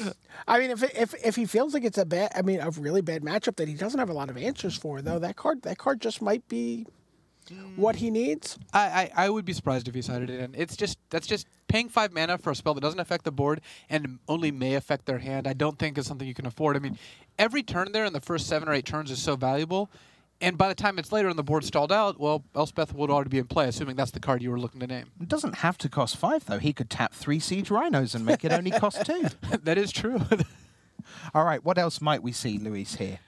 Speaker 2: I mean, if he feels like it's a really bad matchup that he doesn't have a lot of answers for, though, that card just might be what he needs.
Speaker 3: I would be surprised if he sided it in. That's just paying 5 mana for a spell that doesn't affect the board and only may affect their hand. I don't think is something you can afford. I mean, every turn there in the first 7 or 8 turns is so valuable, and by the time it's later and the board stalled out, well, Elspeth would already be in play, assuming that's the card you were looking to name.
Speaker 1: It doesn't have to cost 5, though. He could tap 3 Siege Rhinos and make it only cost 2.
Speaker 3: That is true.
Speaker 1: All right, what else might we see, Luis, here?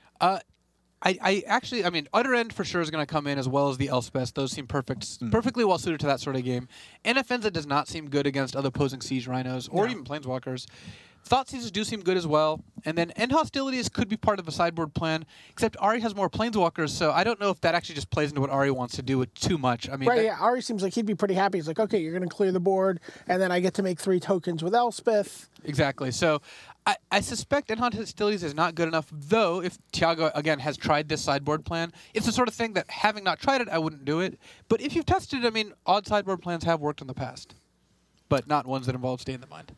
Speaker 3: I mean, Utter End for sure is going to come in, as well as the Elspeth. Those seem perfectly well suited to that sort of game. Inoffensive does not seem good against other opposing Siege Rhinos or even Planeswalkers. Thoughtseizes do seem good as well. And then End Hostilities could be part of a sideboard plan, except Ari has more Planeswalkers, so I don't know if that actually just plays into what Ari wants to do with too much. I mean,
Speaker 2: right, yeah, Ari seems like he'd be pretty happy. He's like, okay, you're going to clear the board, and then I get to make 3 tokens with Elspeth.
Speaker 3: Exactly. So I suspect End Hostilities is not good enough, though if Thiago, again, has tried this sideboard plan, it's the sort of thing that, having not tried it, I wouldn't do it. But if you've tested it, I mean, odd sideboard plans have worked in the past, but not ones that involve Stay in the Mind.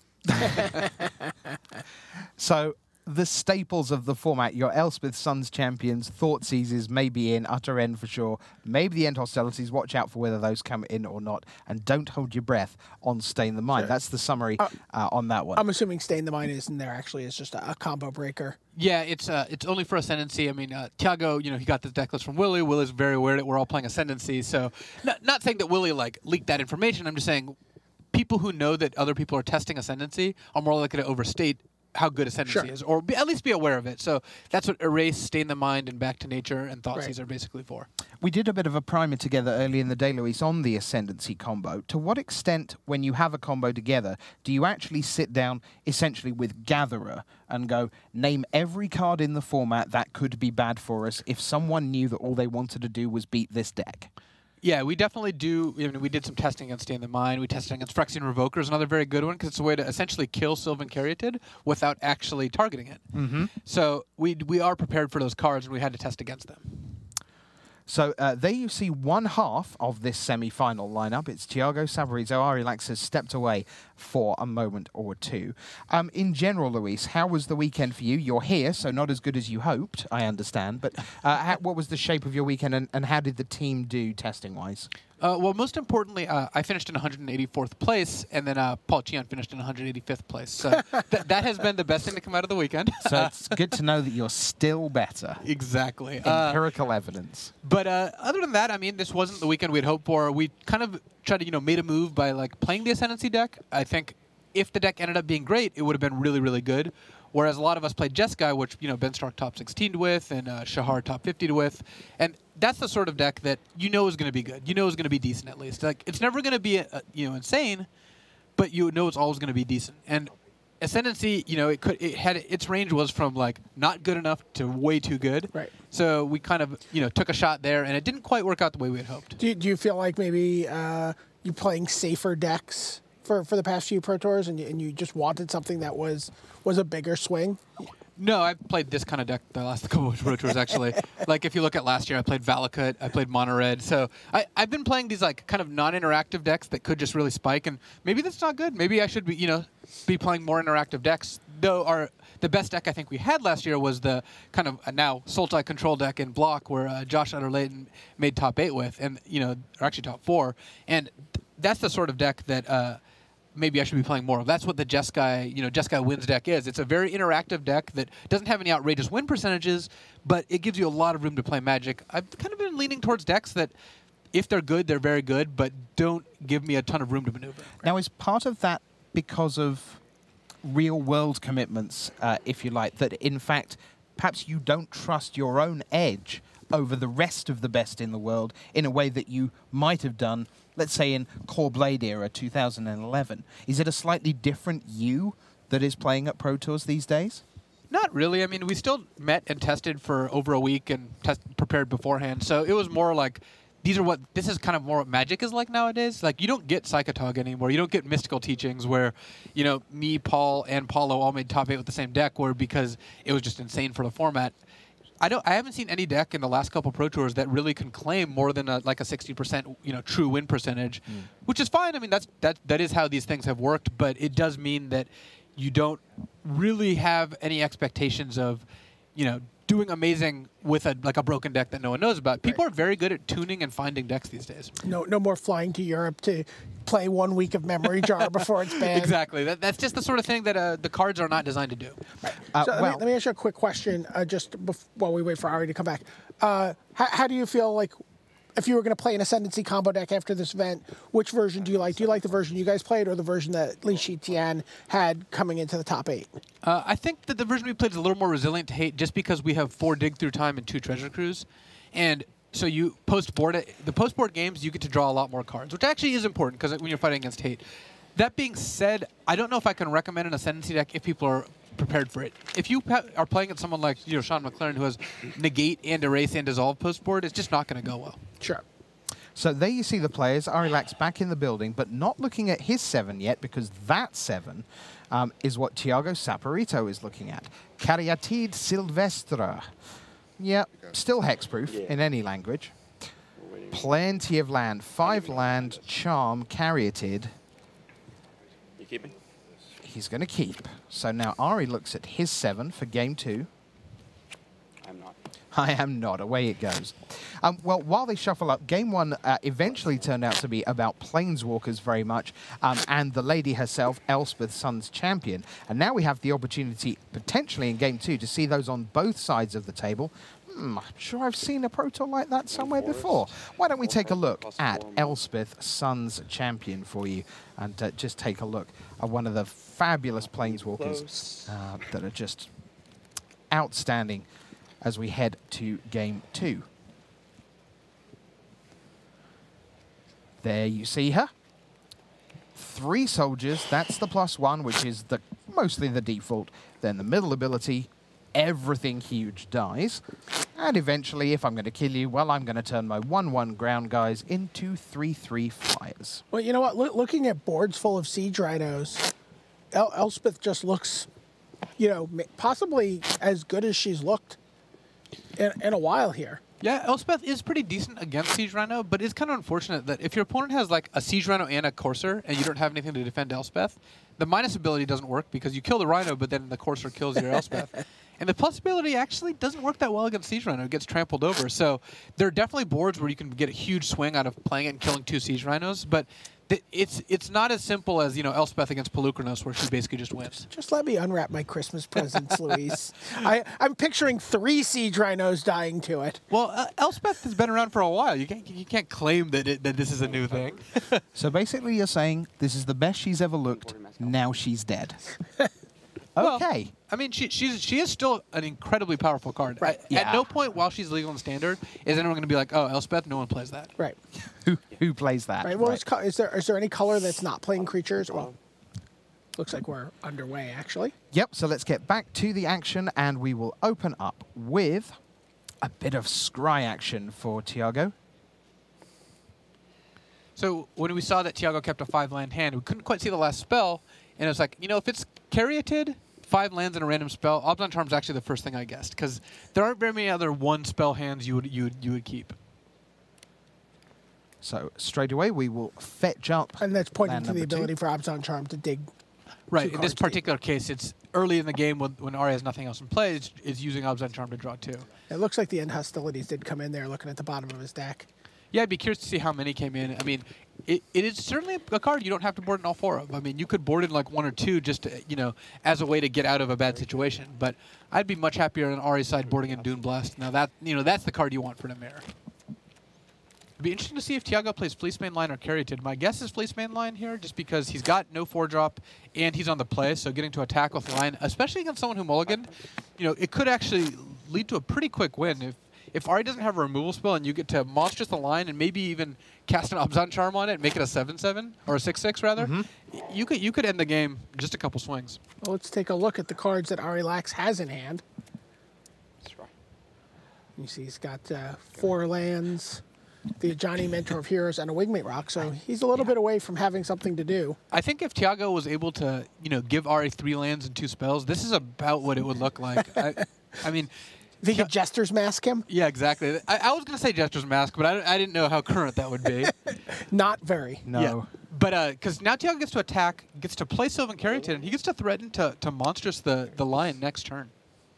Speaker 1: So, the staples of the format, your Elspeth Suns champions, Thoughtseizes may be in, Utter End for sure, maybe the End Hostilities, watch out for whether those come in or not, and don't hold your breath on Stain the Mind.
Speaker 2: Sure.
Speaker 1: That's the summary on that one.
Speaker 2: I'm assuming Stain the Mind isn't there, actually. It's just a combo breaker.
Speaker 3: Yeah, it's only for Ascendancy. I mean, Thiago, he got this deck list from Willie. Willie's very aware that we're all playing Ascendancy, so not saying that Willie, leaked that information. I'm just saying people who know that other people are testing Ascendancy are more likely to overstate how good Ascendancy is, or at least be aware of it. So that's what Erase, Stain the Mind, and Back to Nature and Thoughtseize are basically for.
Speaker 1: We did a bit of a primer together early in the day, Luis, on the Ascendancy combo. To what extent, when you have a combo together, do you actually sit down essentially with Gatherer and go, name every card in the format that could be bad for us if someone knew that all they wanted to do was beat this deck?
Speaker 3: Yeah, we definitely do. We did some testing against Stay in the Mind. We tested against Phyrexian Revokers, another very good one, because it's a way to essentially kill Sylvan Caryatid without actually targeting it. So we are prepared for those cards, and we had to test against them.
Speaker 1: So there you see one half of this semi-final lineup. It's Thiago Saporito. Ari Lax has stepped away for a moment or two. In general, Luis, how was the weekend for you? You're here, so not as good as you hoped, I understand. But what was the shape of your weekend, and how did the team do testing-wise?
Speaker 3: Well, most importantly, I finished in 184th place, and then Paul Chian finished in 185th place. So that has been the best thing to come out of the weekend.
Speaker 1: So it's good to know that you're still better.
Speaker 3: Exactly.
Speaker 1: Empirical evidence.
Speaker 3: But other than that, I mean, this wasn't the weekend we'd hoped for. We kind of tried to, made a move by playing the Ascendancy deck. I think if the deck ended up being great, it would have been really, really good. Whereas a lot of us played Jeskai, which Ben Stark top 16 with, and Shahar top 50 with, and that's the sort of deck that is going to be good. Is going to be decent at least. Like it's never going to be insane, but it's always going to be decent. And Ascendancy, its range was from like not good enough to way too good.
Speaker 2: Right.
Speaker 3: So we kind of took a shot there, and it didn't quite work out the way we had hoped.
Speaker 2: Do you feel like maybe you're playing safer decks for the past few Pro Tours, and you just wanted something that was a bigger swing?
Speaker 3: No, I played this kind of deck the last couple of Pro Tours, actually. Like, if you look at last year, I played Valakut, I played Mono Red. So I've been playing these, like, kind of non-interactive decks that could just really spike, and maybe that's not good. Maybe I should be playing more interactive decks. Though the best deck I think we had last year was the kind of now Sultai control deck in Block, where Josh Utter-Layton made top 8 with, and, or actually top 4. And that's the sort of deck that maybe I should be playing more of. That's what the Jeskai Wins deck is. It's a very interactive deck that doesn't have any outrageous win percentages, but it gives you a lot of room to play Magic. I've kind of been leaning towards decks that, if they're good, they're very good, but don't give me a ton of room to maneuver.
Speaker 1: Now, is part of that because of real-world commitments, if you like, that, in fact, perhaps you don't trust your own edge over the rest of the best in the world in a way that you might have done, let's say, in Core Blade era 2011. Is it a slightly different you that is playing at Pro Tours these days?
Speaker 3: Not really. I mean, we still met and tested for over a week and prepared beforehand. So it was more like, this is kind of more what Magic is like nowadays. Like, you don't get Psychotog anymore. You don't get Mystical Teachings where, me, Paul, and Paulo all made top 8 with the same deck, because it was just insane for the format. I haven't seen any deck in the last couple Pro Tours that really can claim more than a 60% true win percentage, which is fine. I mean, that is how these things have worked, but it does mean that you don't really have any expectations of doing amazing with a broken deck that no one knows about. People are very good at tuning and finding decks these days.
Speaker 2: No more flying to Europe to play 1 week of Memory Jar before it's banned.
Speaker 3: Exactly. That's just the sort of thing that the cards are not designed to do.
Speaker 2: Right. So let me ask you a quick question while we wait for Ari to come back. How do you feel like, if you were going to play an Ascendancy combo deck after this event, which version do you like? Do you like the version you guys played, or the version that Li Shijian had coming into the top 8?
Speaker 3: I think that the version we played is a little more resilient to hate, just because we have 4 Dig Through Time and 2 Treasure Cruise. And so the post-board games, you get to draw a lot more cards, which actually is important because when you're fighting against hate. That being said, I don't know if I can recommend an Ascendancy deck if people are prepared for it. If you are playing at someone like Sean McLaren, who has Negate and Erase and Dissolve post-board, it's just not going to go well.
Speaker 2: Sure.
Speaker 1: So there you see the players. Ari Lax back in the building, but not looking at his 7 yet, because that 7 is what Thiago Saporito is looking at. Caryatid Silvestre. Yeah, still hexproof in any language. Plenty of land. 5 land, Charm, Caryatid.
Speaker 4: You keeping?
Speaker 1: He's going to keep. So now Ari looks at his 7 for game 2.
Speaker 4: I'm not.
Speaker 1: I am not. Away it goes. Well, while they shuffle up, game 1 eventually turned out to be about Planeswalkers very much, and the lady herself, Elspeth, Sun's champion. And now we have the opportunity, potentially in game 2, to see those on both sides of the table. I'm sure I've seen a Pro Tour like that somewhere before. Why don't we take a look at Elspeth, Sun's champion, for you, and just take a look at one of the fabulous Planeswalkers that are just outstanding as we head to game 2. There you see her. 3 soldiers, that's the +1, which is mostly the default. Then the middle ability, everything huge dies. And eventually, if I'm going to kill you, well, I'm going to turn my 1/1 ground guys into 3/3 flyers.
Speaker 2: Well, you know what? Looking at boards full of Siege Rhinos, Elspeth just looks, possibly as good as she's looked in a while here.
Speaker 3: Yeah, Elspeth is pretty decent against Siege Rhino, but it's kind of unfortunate that if your opponent has like a Siege Rhino and a Courser, and you don't have anything to defend Elspeth, the minus ability doesn't work because you kill the Rhino, but then the Courser kills your Elspeth. And the plus ability actually doesn't work that well against Siege Rhino. It gets trampled over. So there are definitely boards where you can get a huge swing out of playing it and killing 2 Siege Rhinos, but it's not as simple as, Elspeth against Pelucranos, where she basically just wins.
Speaker 2: Just let me unwrap my Christmas presents, Luis. I'm picturing 3 Siege Rhinos dying to it.
Speaker 3: Well, Elspeth has been around for a while. You can't claim that this is a new thing.
Speaker 1: So basically you're saying this is the best she's ever looked, now she's dead. Okay.
Speaker 3: Well, I mean, she is still an incredibly powerful card.
Speaker 2: Right.
Speaker 3: At no point while she's legal and standard is anyone going to be like, oh, Elspeth, no one plays that.
Speaker 2: Right.
Speaker 1: Who plays that?
Speaker 2: Right. Well, is there any color that's not playing creatures? Well, looks like we're underway, actually.
Speaker 1: Yep, so let's get back to the action, and we will open up with a bit of scry action for Thiago.
Speaker 3: So when we saw that Thiago kept a 5-land hand, we couldn't quite see the last spell, and it was like, you know, if it's Caryatid, 5 lands and a random spell, Abzan Charm's actually the first thing I guessed, because there aren't very many other 1-spell hands you would keep.
Speaker 1: So straight away, we will fetch up.
Speaker 2: And that's pointing
Speaker 1: land
Speaker 2: to the
Speaker 1: number 2.
Speaker 2: ability for Abzan Charm to dig.
Speaker 3: Right.
Speaker 2: 2
Speaker 3: In this
Speaker 2: cards deep.
Speaker 3: particular case, it's early in the game when Ari has nothing else in play. It's using Abzan Charm to draw 2.
Speaker 2: It looks like the end hostilities did come in there, looking at the bottom of his deck.
Speaker 3: Yeah, I'd be curious to see how many came in. I mean, it is certainly a card you don't have to board in all 4 of. I mean, you could board in like 1 or 2 just to, you know, as a way to get out of a bad situation. But I'd be much happier on Ari's side boarding in Dune Blast. Now that, you know, that's the card you want for the mirror. It'd be interesting to see if Thiago plays Fleece Mainline or Caryatid. My guess is Fleece Mainline here, just because he's got no 4-drop and he's on the play, so getting to attack with line, especially against someone who mulliganed, you know, it could actually lead to a pretty quick win. If Ari doesn't have a removal spell and you get to monstrous the line and maybe even cast an Abzan Charm on it and make it a 7/7 or a 6/6 rather, you could end the game in just a couple swings.
Speaker 2: Well, let's take a look at the cards that Ari Lax has in hand.
Speaker 4: That's right.
Speaker 2: You see he's got 4 lands, the Johnny Mentor of Heroes, and a Wingmate Rock, so he's a little bit away from having something to do.
Speaker 3: I think if Thiago was able to, you know, give Ari 3 lands and 2 spells, this is about what it would look like. I mean...
Speaker 2: If he could Jester's Mask him?
Speaker 3: Yeah, exactly. I was going to say Jester's Mask, but I didn't know how current that would be.
Speaker 2: Not very.
Speaker 1: No.
Speaker 3: Yeah. But because now Thiago gets to attack, gets to play Sylvan Caryatid, and he gets to threaten to monstrous the lion next turn.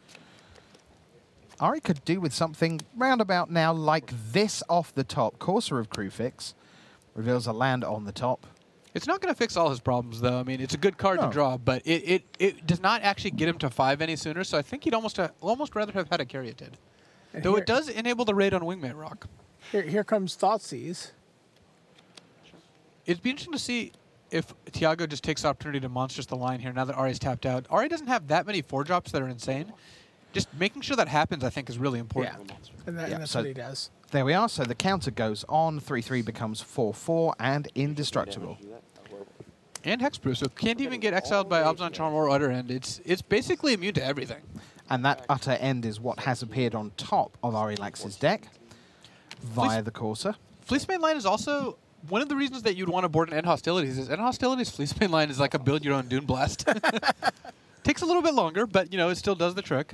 Speaker 1: Ari could do with something roundabout now like this off the top. Courser of Crufix reveals a land on the top.
Speaker 3: It's not going to fix all his problems, though. I mean, it's a good card to draw, but it does not actually get him to 5 any sooner, so I think he'd almost rather have had a Caryatid.
Speaker 2: And
Speaker 3: Though
Speaker 2: here-
Speaker 3: it does enable the raid on Wingmate Rock.
Speaker 2: Here comes Thoughtseize.
Speaker 3: It'd be interesting to see if Thiago just takes the opportunity to monstrous the line here now that Ari's tapped out. Ari doesn't have that many 4-drops that are insane. Just making sure that happens, I think, is really important.
Speaker 2: Yeah, and that's
Speaker 1: so
Speaker 2: what he does.
Speaker 1: There we are. So the counter goes on. 3/3 becomes 4/4 and indestructible.
Speaker 3: And Hexproof, so can't even get exiled by Abzan Charm or Utter End. It's basically immune to everything.
Speaker 1: And that Utter End is what has appeared on top of Ari Lax's deck via the Courser.
Speaker 3: Fleece Mainline is also one of the reasons that you'd want to board an End Hostilities. Is End Hostilities Fleece Mainline is like a build your own Dune Blast. Takes a little bit longer, but you know it still does the trick.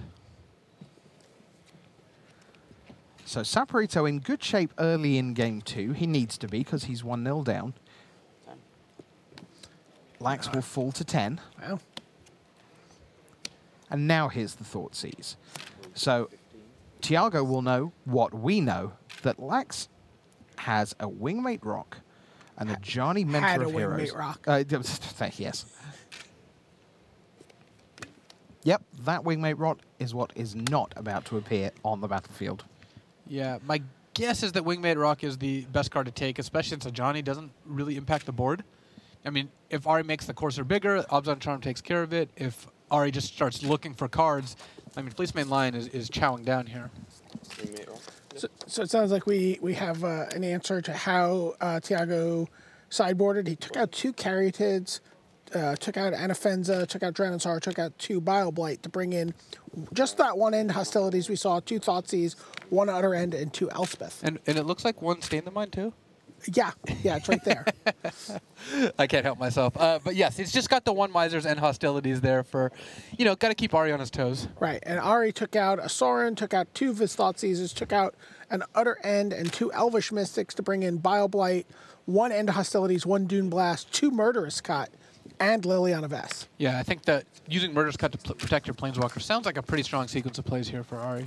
Speaker 1: So Saporito in good shape early in game 2. He needs to be because he's 1-0 down. Lax will fall to 10.
Speaker 2: Wow.
Speaker 1: And now here's the Thoughtseize. So Thiago will know what we know, that Lax has a Wingmate Rock and a Johnny Mentor
Speaker 2: had a
Speaker 1: of Heroes.
Speaker 2: Wingmate Rock.
Speaker 1: Yes. Yep, that Wingmate Rock is what is not about to appear on the battlefield.
Speaker 3: Yeah, my guess is that Wingmate Rock is the best card to take, especially since a Johnny doesn't really impact the board. I mean, if Ari makes the Courser bigger, Abzan Charm takes care of it. If Ari just starts looking for cards, I mean, Fleece Mainline is chowing down here.
Speaker 2: So it sounds like we have an answer to how Thiago sideboarded. He took out 2 Caryatids, took out Anafenza, took out Draenazar, took out 2 Bioblight to bring in just that 1 end hostilities we saw, 2 Thoughtseize, 1 Utter End, and 2 Elspeth.
Speaker 3: And it looks like 1 Stain the Mind, too?
Speaker 2: Yeah, it's right there.
Speaker 3: I can't help myself. But yes, it's just got the 1 Misers and Hostilities there for, you know, got to keep Ari on his toes.
Speaker 2: Right, and Ari took out a Sorin, took out 2 of his Thoughtseizes, took out an Utter End and 2 Elvish Mystics to bring in Bioblight, 1 End Hostilities, 1 Dune Blast, 2 Murderous Cut, and Liliana Vess.
Speaker 3: Yeah, I think that using Murderous Cut to protect your Planeswalker sounds like a pretty strong sequence of plays here for Ari.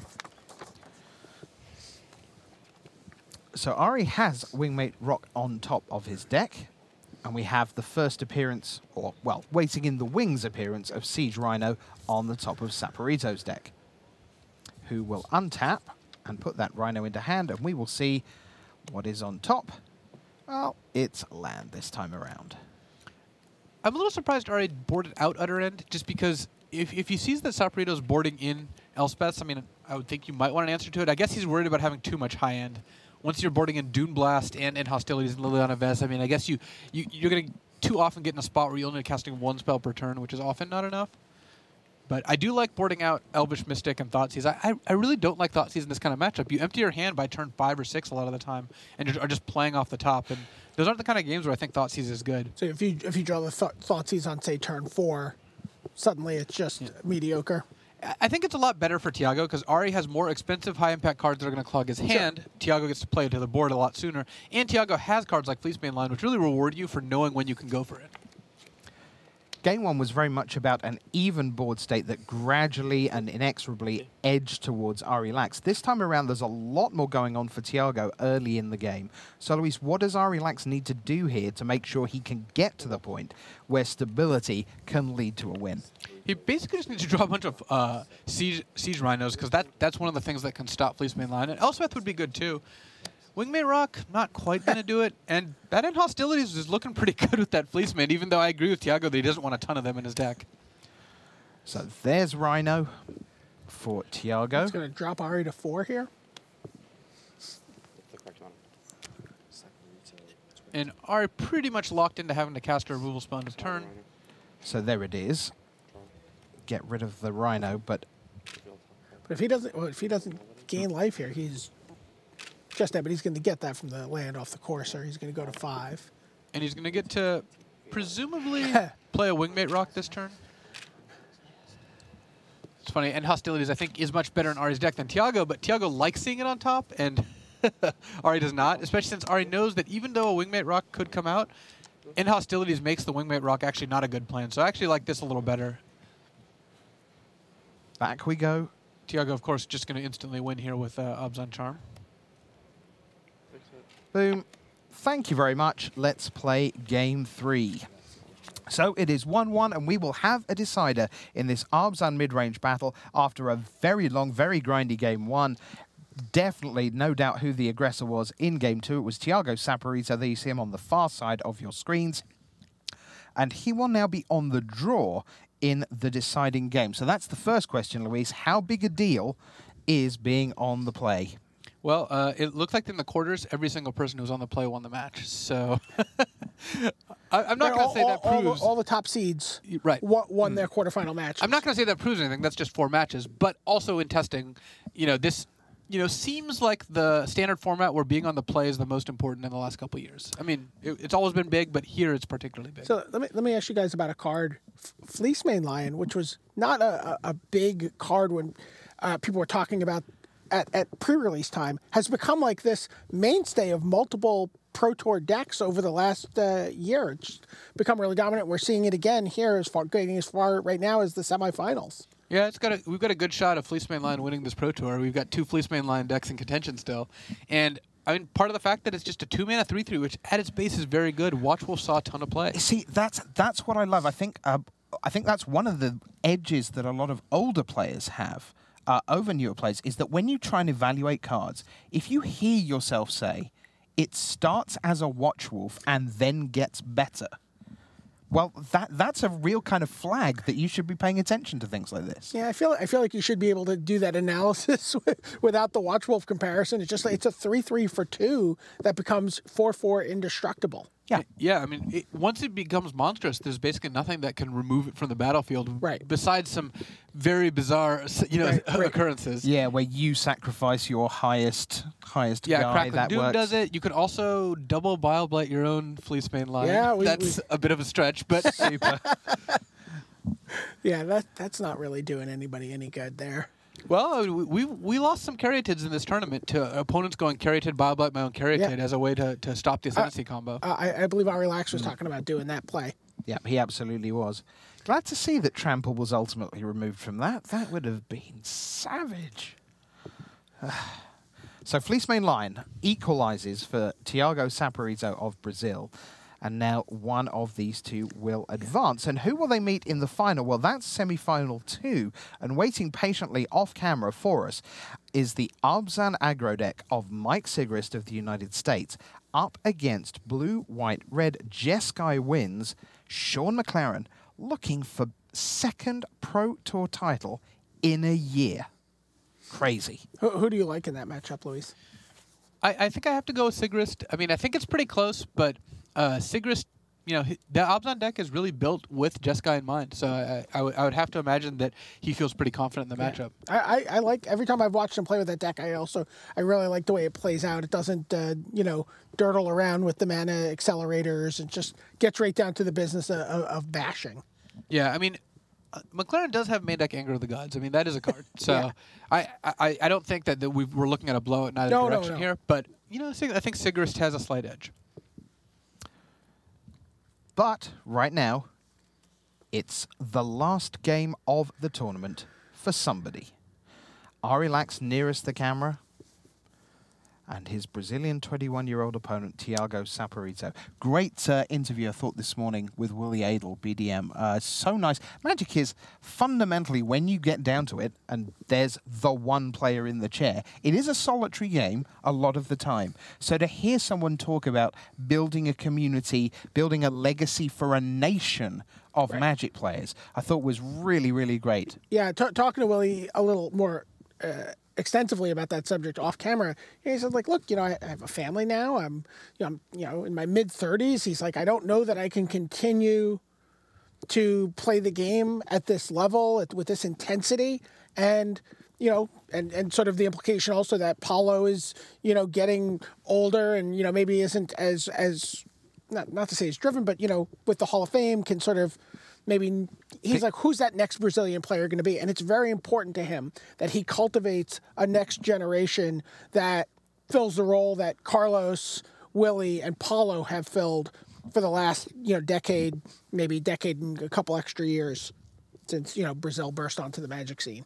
Speaker 1: So Ari has Wingmate Rock on top of his deck, and we have the first appearance, or, well, waiting in the wings appearance of Siege Rhino on the top of Saporito's deck, who will untap and put that Rhino into hand, and we will see what is on top. Well, it's land this time around.
Speaker 3: I'm a little surprised Ari boarded out Utter End, just because if he sees that Saporito's boarding in Elspeth's, I mean, I would think you might want an answer to it. I guess he's worried about having too much high end. Once you're boarding in Dune Blast and in Hostilities and Liliana Vess, I mean, I guess you're going to too often get in a spot where you're only casting one spell per turn, which is often not enough. But I do like boarding out Elvish Mystic and Thoughtseize. I really don't like Thoughtseize in this kind of matchup. You empty your hand by turn 5 or 6 a lot of the time and are just playing off the top. And those aren't the kind of games where I think Thoughtseize is good.
Speaker 2: So if you draw the Thoughtseize on, say, turn 4, suddenly it's just mediocre.
Speaker 3: I think it's a lot better for Thiago because Ari has more expensive high-impact cards that are going to clog his hand. Thiago gets to play to the board a lot sooner. And Thiago has cards like Fleece Mainline, which really reward you for knowing when you can go for it.
Speaker 1: Game 1 was very much about an even board state that gradually and inexorably edged towards Ari Lax. This time around, there's a lot more going on for Thiago early in the game. So, Luis, what does Ari Lax need to do here to make sure he can get to the point where stability can lead to a win?
Speaker 3: He basically just needs to draw a bunch of siege rhinos because that's one of the things that can stop Fleece Mainline. And Elspeth would be good too. Wingmate Rock, not quite going to do it. And Bad End Hostilities is looking pretty good with that Fleece Main, even though I agree with Thiago that he doesn't want a ton of them in his deck.
Speaker 1: So there's Rhino for Thiago.
Speaker 2: He's going to drop Ari to 4 here.
Speaker 3: And Ari pretty much locked into having to cast a removal spell on his turn.
Speaker 1: So there it is. Get rid of the Rhino, but
Speaker 2: if he doesn't gain life here, he's just that. But he's going to get that from the land off the courser. He's going to go to 5,
Speaker 3: and he's going to get to presumably play a Wingmate Rock this turn. It's funny, and Hostilities I think is much better in Ari's deck than Thiago, but Thiago likes seeing it on top, and Ari does not. Especially since Ari knows that even though a Wingmate Rock could come out, in Hostilities makes the Wingmate Rock actually not a good plan. So I actually like this a little better.
Speaker 1: Back we go.
Speaker 3: Thiago, of course, just going to instantly win here with Abzan Charm.
Speaker 1: Boom. Thank you very much. Let's play game 3. So it is 1-1, and we will have a decider in this Abzan mid-range battle after a very long, very grindy game 1. Definitely, no doubt who the aggressor was in game 2. It was Thiago Saporito. There you see him on the far side of your screens. And he will now be on the draw in the deciding game. So that's the first question, Luis. How big a deal is being on the play?
Speaker 3: Well, it looked like in the quarters, every single person who was on the play won the match. So I'm not going to say that proves...
Speaker 2: All the top seeds won their quarterfinal matches.
Speaker 3: I'm not going to say that proves anything. That's just 4 matches. But also in testing, this... seems like the standard format where being on the play is the most important in the last couple of years. I mean, it's always been big, but here it's particularly big.
Speaker 2: So let me ask you guys about a card, Fleece Mainline, which was not a big card when people were talking about at pre-release time, has become like this mainstay of multiple Pro Tour decks over the last year. It's become really dominant. We're seeing it again here getting as far right now as the semifinals.
Speaker 3: Yeah, we've got a good shot of Fleece Mainline winning this Pro Tour. We've got 2 Fleece Mainline decks in contention still. And, I mean, part of the fact that it's just a 2-mana 3/3, which at its base is very good. Watchwolf saw a ton of play.
Speaker 1: See, that's what I love. I think that's one of the edges that a lot of older players have over newer players, is that when you try and evaluate cards, if you hear yourself say, it starts as a Watchwolf and then gets better, well, that's a real kind of flag that you should be paying attention to things like this.
Speaker 2: Yeah, I feel like you should be able to do that analysis without the Watchwolf comparison. It's just like it's a 3/3 for 2 that becomes 4/4 indestructible.
Speaker 1: Yeah,
Speaker 3: yeah. I mean, once it becomes monstrous, there's basically nothing that can remove it from the battlefield, besides some very bizarre, occurrences.
Speaker 1: Yeah, where you sacrifice your highest guy.
Speaker 3: Crackling Doom
Speaker 1: works.
Speaker 3: does it. You can also double Bile Blight your own Fleece Mainline.
Speaker 2: Yeah,
Speaker 3: that's a bit of a stretch, but super.
Speaker 2: Yeah, that's not really doing anybody any good there.
Speaker 3: Well, we lost some Caryatids in this tournament to opponents going Caryatid, Bile Blight, my own Caryatid as a way to stop the Ascendancy combo.
Speaker 2: I believe Ari Lax was talking about doing that play.
Speaker 1: Yeah, he absolutely was. Glad to see that Trample was ultimately removed from that. That would have been savage. So Fleece Mainline equalizes for Thiago Saporito of Brazil. And now one of these two will advance. And who will they meet in the final? Well, that's semi-final 2. And waiting patiently off camera for us is the Abzan aggro deck of Mike Sigrist of the United States up against blue, white, red, Jeskai Wins, Sean McLaren, looking for second Pro Tour title in a year. Crazy.
Speaker 2: Who do you like in that matchup, Luis?
Speaker 3: I think I have to go with Sigrist. I mean, I think it's pretty close, but Sigrist, you know, the Abzan deck is really built with Jeskai in mind. So I would have to imagine that he feels pretty confident in the matchup.
Speaker 2: I like, every time I've watched him play with that deck, I really like the way it plays out. It doesn't, you know, durdle around with the mana accelerators. It just gets right down to the business of bashing.
Speaker 3: Yeah, I mean, McLaren does have main deck Anger of the Gods. I mean, that is a card. So yeah. I don't think that we're looking at a blow in either direction here. But, you know, I think Sigrist has a slight edge.
Speaker 1: But right now, it's the last game of the tournament for somebody. Ari Lax nearest the camera, and his Brazilian 21-year-old opponent, Thiago Saporito. Great interview, I thought, this morning with Willie Adel, BDM. So nice. Magic is fundamentally, when you get down to it, and there's the one player in the chair, it is a solitary game a lot of the time. So to hear someone talk about building a community, building a legacy for a nation of Magic players, I thought was really, really great.
Speaker 2: Yeah, talking to Willie a little more extensively about that subject off camera. He said, like, look, you know, I have a family now. I'm in my mid-30s. He's like, I don't know that I can continue to play the game at this level, with this intensity. And, you know, and sort of the implication also that Paulo is, you know, getting older and, you know, maybe isn't as not to say he's driven, but, you know, with the Hall of Fame can sort of maybe, he's like, who's that next Brazilian player going to be? And it's very important to him that he cultivates a next generation that fills the role that Carlos, Willie, and Paulo have filled for the last, you know, decade, maybe decade and a couple extra years since, you know, Brazil burst onto the Magic scene.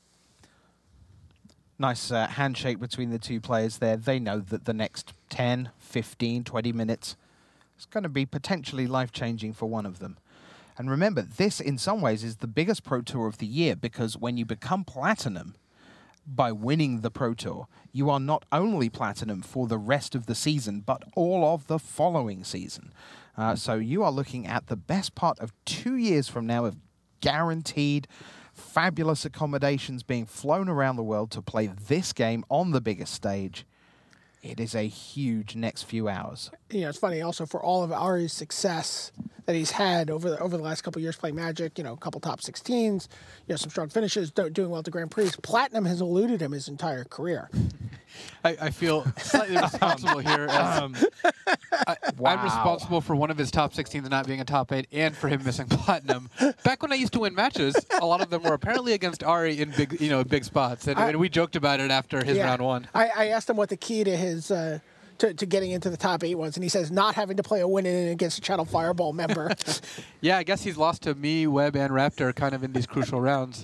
Speaker 1: Nice handshake between the two players there. They know that the next 10, 15, 20 minutes is going to be potentially life-changing for one of them. And remember, this in some ways is the biggest Pro Tour of the year, because when you become Platinum by winning the Pro Tour, you are not only Platinum for the rest of the season, but all of the following season. So you are looking at the best part of 2 years from now of guaranteed fabulous accommodations being flown around the world to play this game on the biggest stage. It is a huge next few hours.
Speaker 2: You know, it's funny also for all of Ari's success that he's had over the last couple of years playing Magic, you know, a couple top 16s, you know, some strong finishes, doing well at the Grand Prix. Platinum has eluded him his entire career.
Speaker 3: I feel slightly responsible here. I'm responsible for one of his top 16s not being a top 8 and for him missing Platinum. Back when I used to win matches, a lot of them were apparently against Ari in big spots. And we joked about it after his round one.
Speaker 2: I asked him what the key to his to getting into the top 8 was, and he says not having to play a win-in against a Channel Fireball member.
Speaker 3: Yeah, I guess he's lost to me, Webb, and Raptor kind of in these crucial rounds.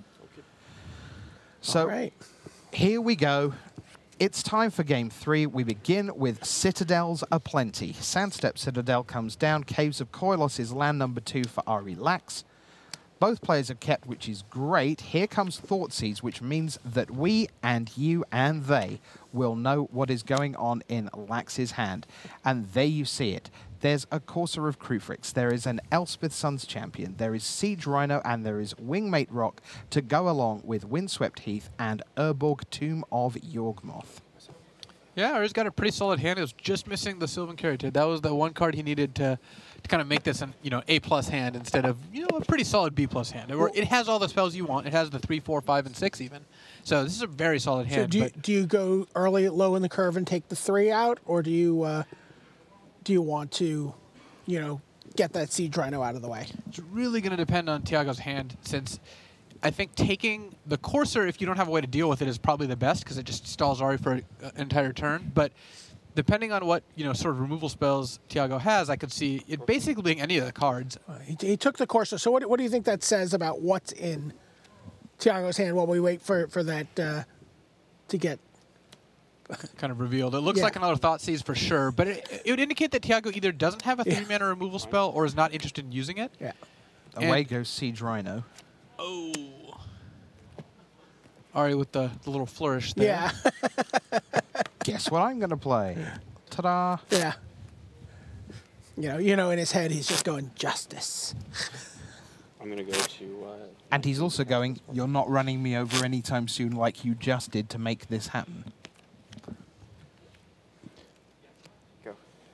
Speaker 1: So here we go. It's time for Game 3. We begin with Citadels aplenty. Sandstep Citadel comes down. Caves of Koilos is land number 2 for Ari Lax. Both players have kept, which is great. Here comes Thoughtseize, which means that we and you and they will know what is going on in Lax's hand. And there you see it. There's a Courser of Krufrix. There is an Elspeth Suns champion. There is Siege Rhino, and there is Wingmate Rock to go along with Windswept Heath and Urborg Tomb of Yawgmoth.
Speaker 3: Yeah, Ari's got a pretty solid hand. It was just missing the Sylvan Caryatid. That was the one card he needed to kind of make this an A+ hand instead of a pretty solid B+ hand. It has all the spells you want. It has the 3, 4, 5, and 6 even. So this is a very solid hand.
Speaker 2: So do you go early, low in the curve and take the 3 out, or do you want to, get that Siege Rhino out of the way?
Speaker 3: It's really going to depend on Thiago's hand, since I think taking the Courser, if you don't have a way to deal with it, is probably the best, because it just stalls Ari for an entire turn. But depending on what sort of removal spells Thiago has, I could see it basically being any of the cards.
Speaker 2: He took the Courser. So what do you think that says about what's in Thiago's hand while we wait for that to get
Speaker 3: kind of revealed? It looks like another Thoughtseize for sure, but it would indicate that Thiago either doesn't have a 3-mana removal spell or is not interested in using it.
Speaker 2: Yeah.
Speaker 1: Away goes Siege Rhino.
Speaker 3: Oh. Ari with the little flourish there.
Speaker 2: Yeah.
Speaker 1: Guess what I'm going to play? Ta-da.
Speaker 2: Yeah. In his head, he's just going, justice.
Speaker 4: I'm going to go to...
Speaker 1: And he's also going, you're not running me over anytime soon like you just did to make this happen.
Speaker 4: Go.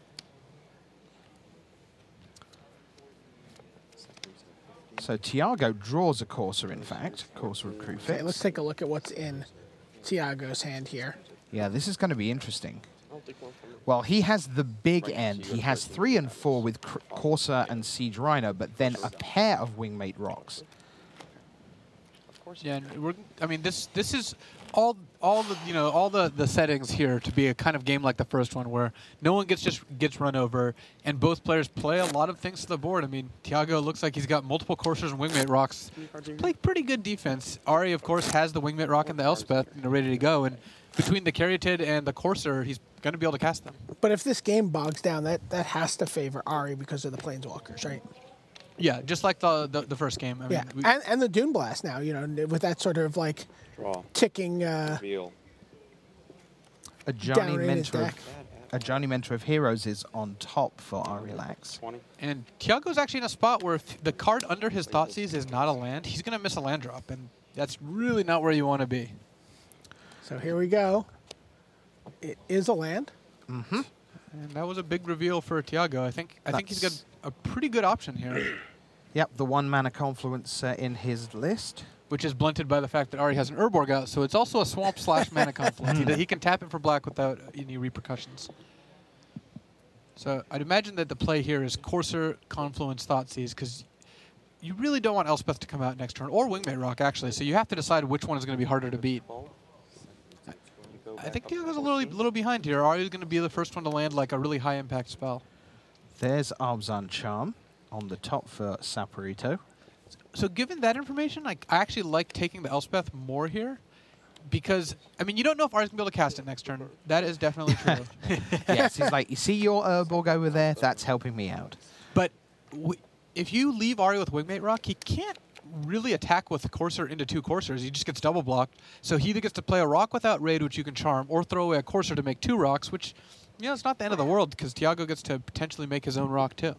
Speaker 1: So Thiago draws a Corsair, in fact. Corsair with Crucifix.
Speaker 2: Okay, let's take a look at what's in Thiago's hand here.
Speaker 1: Yeah, this is going to be interesting.
Speaker 4: I'll take one from it.
Speaker 1: Well, he has the big end. He has 3 and 4 with Corsair and Siege Rhino, but then a pair of Wingmate Rocks.
Speaker 4: Of course.
Speaker 3: Yeah, and I mean, this is all the settings here to be a kind of game like the first one, where no one gets run over, and both players play a lot of things to the board. I mean, Thiago looks like he's got multiple Corsairs and Wingmate Rocks. Play pretty good defense. Ari, of course, has the Wingmate Rock and the Elspeth ready to go, and between the Caryatid and the Corsair, he's going to be able to cast them.
Speaker 2: But if this game bogs down, that has to favor Ari because of the Planeswalkers, right?
Speaker 3: Yeah, just like the first game. I
Speaker 2: Yeah,
Speaker 3: mean,
Speaker 2: and the Dune Blast now, you know, with that sort of like
Speaker 4: Draw.
Speaker 2: ticking
Speaker 4: Reveal.
Speaker 1: A Johnny
Speaker 2: down in his
Speaker 1: Mentor,
Speaker 2: deck.
Speaker 1: a Johnny Mentor of Heroes is on top for Ari Lax.
Speaker 4: 20.
Speaker 3: And Thiago's actually in a spot where if the card under his Thoughtseize is not a land, he's going to miss a land drop, and that's really not where you want to be.
Speaker 2: So here we go. It is a land.
Speaker 1: Mm-hmm.
Speaker 3: And that was a big reveal for Thiago. I think he's got a pretty good option here,
Speaker 1: Yep, the 1 mana Confluence in his list.
Speaker 3: which is blunted by the fact that Ari has an Urborg out, so it's also a swamp / mana confluence. He can tap it for black without any repercussions. So I'd imagine that the play here is Corsair, Confluence, Thoughtseize, because you really don't want Elspeth to come out next turn, or Wingmate Rock, actually, so you have to decide which one is going to be harder to beat. I think Thiago's a little behind here. Ari's going to be the first one to land like a really high-impact spell.
Speaker 1: There's Abzan Charm on the top for Saporito.
Speaker 3: So given that information, I actually like taking the Elspeth more here, because, I mean, you don't know if Ari's going to be able to cast it next turn. That is definitely true.
Speaker 1: Yes, he's like, you see your Urborg over there? That's helping me out.
Speaker 3: But if you leave Ari with Wingmate Rock, he can't really attack with Corsair into 2 Corsairs. He just gets double blocked. So he either gets to play a Rock without Raid, which you can charm, or throw away a Corsair to make 2 Rocks, which, you know, it's not the end of the world, because Thiago gets to potentially make his own Rock, too.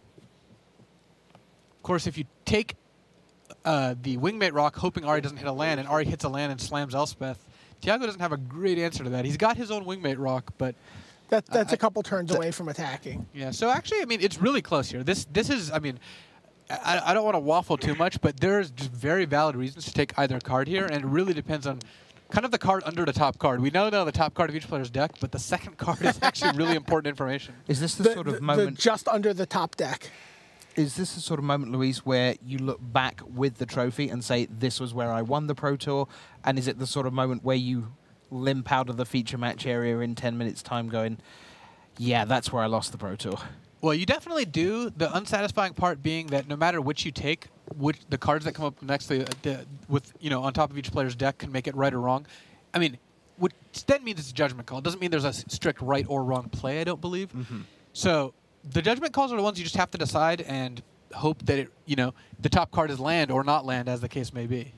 Speaker 3: Of course, if you take the Wingmate Rock, hoping Ari doesn't hit a land, and Ari hits a land and slams Elspeth, Thiago doesn't have a great answer to that. He's got his own Wingmate Rock, but...
Speaker 2: That's a couple turns away from attacking.
Speaker 3: Yeah, so actually, I mean, it's really close here. This is, I mean, I don't want to waffle too much, but there's just very valid reasons to take either card here, and it really depends on kind of the card under the top card. We know the top card of each player's deck, but the second card is actually really important information.
Speaker 1: Is this the sort of moment...
Speaker 2: just under the top deck.
Speaker 1: Is this the sort of moment, Luis, where you look back with the trophy and say, this was where I won the Pro Tour? And is it the sort of moment where you limp out of the feature match area in 10 minutes' time going, yeah, that's where I lost the Pro Tour?
Speaker 3: Well, you definitely do. The unsatisfying part being that no matter which you take, the cards that come up next with on top of each player's deck can make it right or wrong. I mean, which then means it's a judgment call. It doesn't mean there's a strict right or wrong play, I don't believe. Mm-hmm. So the judgment calls are the ones you just have to decide and hope that the top card is land or not land, as the case may be.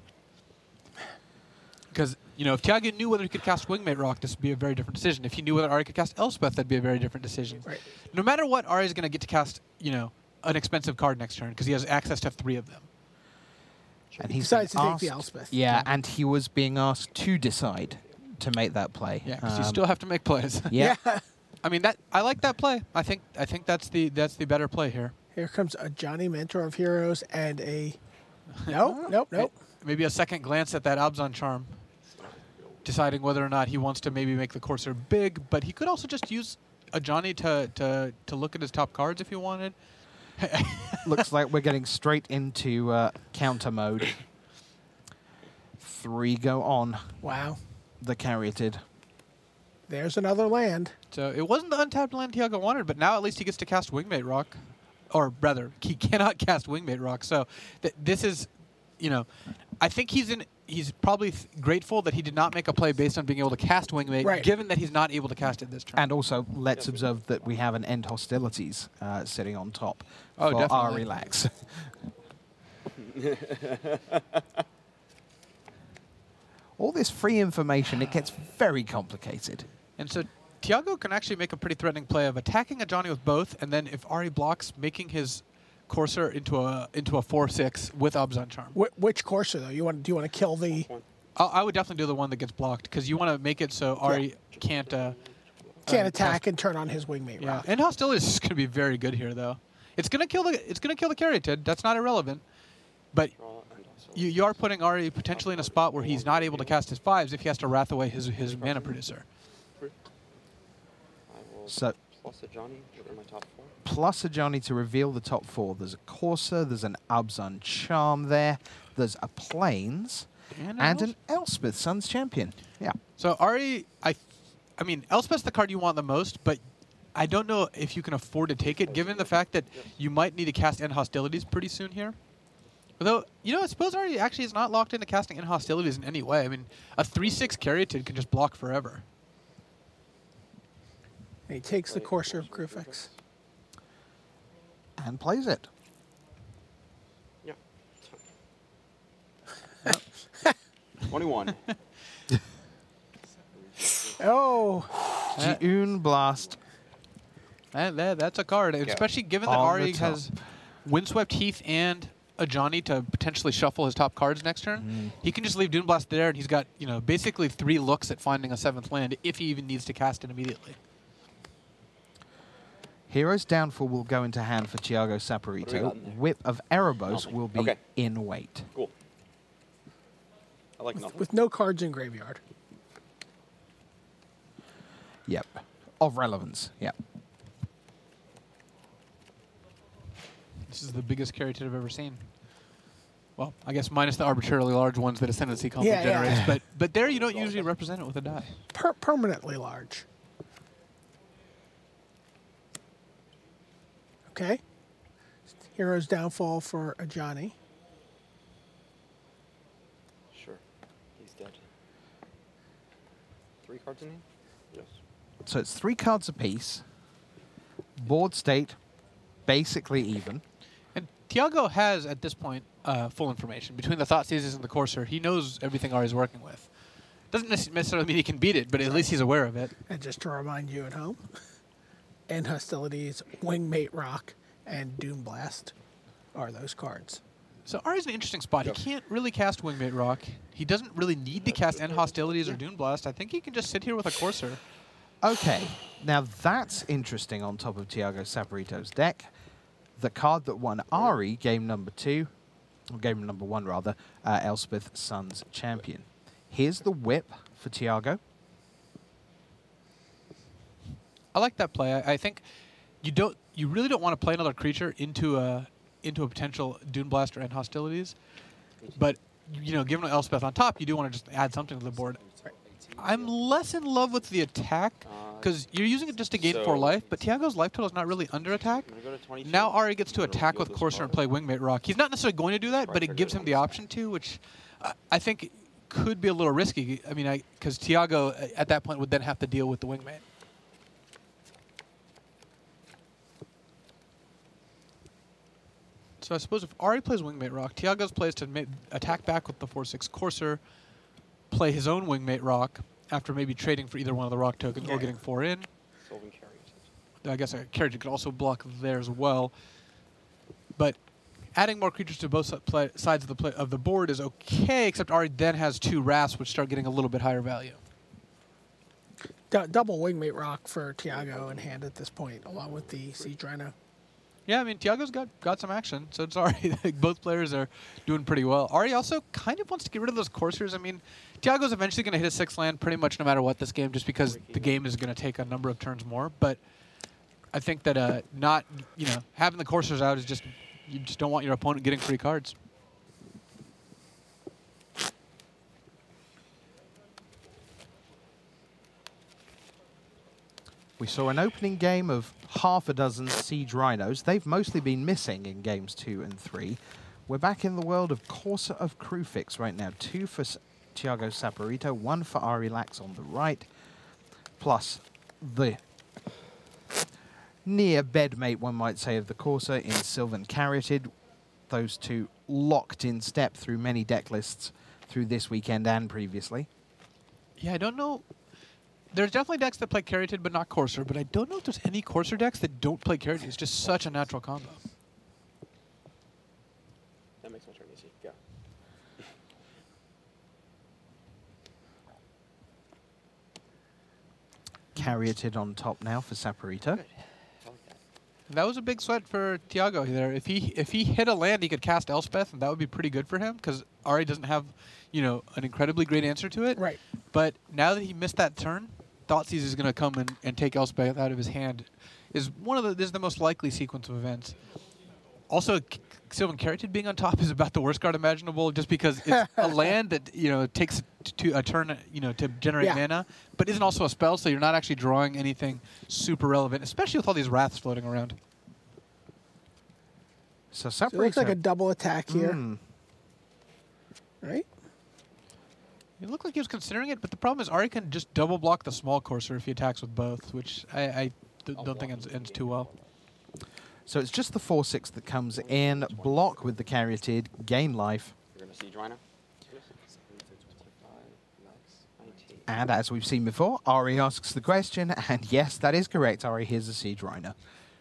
Speaker 3: Because, if Thiago knew whether he could cast Wingmate Rock, this would be a very different decision. If he knew whether Ari could cast Elspeth, that'd be a very different decision.
Speaker 2: Right.
Speaker 3: No matter what, Ari's going to get to cast, an expensive card next turn because he has access to 3 of them.
Speaker 1: And he
Speaker 2: decides to take the Elspeth.
Speaker 1: Yeah, and he was being asked to decide to make that play.
Speaker 3: Yeah, because you still have to make plays.
Speaker 1: Yeah.
Speaker 3: I mean, I like that play. I think that's the better play here.
Speaker 2: Here comes a Johnny Mentor of Heroes and a... Nope.
Speaker 3: Maybe a second glance at that Abzan Charm, deciding whether or not he wants to maybe make the Corsair big, but he could also just use a Johnny to look at his top cards if he wanted.
Speaker 1: Looks like we're getting straight into counter mode. 3 go on.
Speaker 2: Wow.
Speaker 1: The Caryatid.
Speaker 2: There's another land.
Speaker 3: So it wasn't the untapped land Thiago wanted, but now at least he gets to cast Wingmate Rock. Or rather, he cannot cast Wingmate Rock. So this is, I think he's probably grateful that he did not make a play based on being able to cast Wingmate, given that he's not able to cast it this turn.
Speaker 1: And also, let's observe that we have an End Hostilities sitting on top
Speaker 3: for
Speaker 1: definitely. Ari Lax. All this free information, it gets very complicated.
Speaker 3: And so Thiago can actually make a pretty threatening play of attacking a Johnny with both, and then if Ari blocks, making his Courser into a 4/6 with Abzan Charm.
Speaker 2: Which Courser though? Do you want to kill the?
Speaker 3: I would definitely do the one that gets blocked because you want to make it so Ari can't
Speaker 2: Attack and turn on his wingmate rock.
Speaker 3: And hostility is going to be very good here though. It's going to kill the Caryatid. That's not irrelevant, but you are putting Ari potentially in a spot where he's not able to cast his 5s if he has to wrath away his mana producer.
Speaker 4: So plus a Johnny for my top 4.
Speaker 1: Plus a Johnny to reveal the top 4. There's a Courser, there's an Abzan Charm there, there's a Plains, and an Elspeth, Sun's Champion. Yeah.
Speaker 3: So Ari, I mean, Elspeth's the card you want the most, but I don't know if you can afford to take it, given the fact that you might need to cast End Hostilities pretty soon here. Although, you know, I suppose Ari actually is not locked into casting End Hostilities in any way. I mean, a 3/6 Caryatid can just block forever.
Speaker 2: And he takes the Courser of Crufix.
Speaker 1: And plays it.
Speaker 4: Yeah. 21.
Speaker 2: Oh.
Speaker 1: Dune Blast.
Speaker 3: That's a card, especially given that Ari has Windswept Heath and a Johnny to potentially shuffle his top cards next turn. He can just leave Dune Blast there, and he's got, you know, basically 3 looks at finding a 7th land if he even needs to cast it immediately.
Speaker 1: Hero's Downfall will go into hand for Thiago Saporito. Whip of Erebos will be in weight.
Speaker 4: Cool. I like nothing.
Speaker 2: With no cards in graveyard.
Speaker 1: Yep. Of relevance. Yep.
Speaker 3: This is the biggest Caryatid I've ever seen. Well, I guess minus the arbitrarily large ones that Ascendancy Conflict generates. But there you don't usually represent it with a die.
Speaker 2: Permanently large. Okay. Hero's Downfall for a Johnny.
Speaker 4: Sure. He's dead. 3 cards in hand? Yes.
Speaker 1: So it's 3 cards apiece. Board state, basically even.
Speaker 3: And Thiago has, at this point, full information. Between the Thoughtseizes and the Courser, he knows everything Ari's working with. Doesn't necessarily mean he can beat it, but at least he's aware of it.
Speaker 2: And just to remind you at home, End Hostilities, Wingmate Rock, and Doom Blast are those cards.
Speaker 3: So Ari's in an interesting spot. He can't really cast Wingmate Rock. He doesn't really need to cast End Hostilities or Doom Blast. I think he can just sit here with a Courser.
Speaker 1: Okay, now that's interesting on top of Thiago Saporito's deck. The card that won Ari game number 2, or game number 1 rather, Elspeth, Sun's Champion. Here's the whip for Thiago.
Speaker 3: I like that play. I think you really don't want to play another creature into a potential Dune Blast or End Hostilities, but you know, given Elspeth on top, you do want to just add something to the board. I'm less in love with the attack because you're using it just to gain 4 life, but Thiago's life total is not really under attack. Now Ari gets to attack with Courser and play Wingmate Rock. He's not necessarily going to do that, but it gives him the option to, which I think could be a little risky. I mean, because Thiago at that point would then have to deal with the Wingmate. So I suppose if Ari plays Wingmate Rock, Thiago's plays to attack back with the 4/6 Courser, play his own Wingmate Rock after maybe trading for either one of the Rock tokens or getting 4 in. I guess a Caryatid could also block there as well. But adding more creatures to both sides of the board is okay, except Ari then has 2 Wraths, which start getting a little bit higher value.
Speaker 2: Double Wingmate Rock for Thiago in hand at this point, along with the Siege Rhino.
Speaker 3: Yeah, I mean, Thiago's got some action, so it's Ari. Both players are doing pretty well. Ari also kind of wants to get rid of those Coursers. I mean, Thiago's eventually going to hit a 6th land pretty much no matter what this game, just because the game is going to take a number of turns more. But I think that not, you know, having the Coursers out is just, you just don't want your opponent getting free cards.
Speaker 1: We saw an opening game of half a dozen Siege Rhinos. They've mostly been missing in games 2 and 3. We're back in the world of Courser of Crufix right now. 2 for Thiago Saporito, 1 for Ari Lax on the right, plus the near bedmate, one might say, of the Courser in Sylvan Caryatid. Those 2 locked in step through many deck lists through this weekend and previously.
Speaker 3: Yeah, I don't know. There's definitely decks that play Caryatid but not Courser, but I don't know if there's any Courser decks that don't play Caryatid. It's just such a natural combo.
Speaker 4: turn easy. Go.
Speaker 1: Carrioted on top now for Saporito.
Speaker 4: Good. I like that.
Speaker 3: That was a big sweat for Thiago there. If he hit a land, he could cast Elspeth, and that would be pretty good for him because Ari doesn't have, you know, an incredibly great answer to it.
Speaker 2: Right.
Speaker 3: But now that he missed that turn, Thoughtseize is going to come and take Elspeth out of his hand. This is the most likely sequence of events. Also, Sylvan Carrioted being on top is about the worst card imaginable, just because it's a land that takes a turn to generate mana, but isn't also a spell, so you're not actually drawing anything super relevant, especially with all these wraths floating around.
Speaker 1: So
Speaker 2: So it looks like a double attack here, right?
Speaker 3: It looked like he was considering it, but the problem is Ari can just double block the small courser if he attacks with both, which I don't think ends too well.
Speaker 1: So it's just the 4/6 that comes in, block with the Carrioted, gain life.
Speaker 4: You're going to siege Rhino.
Speaker 1: And as we've seen before, Ari asks the question, and yes, that is correct. Ari, here's a Siege Rhino.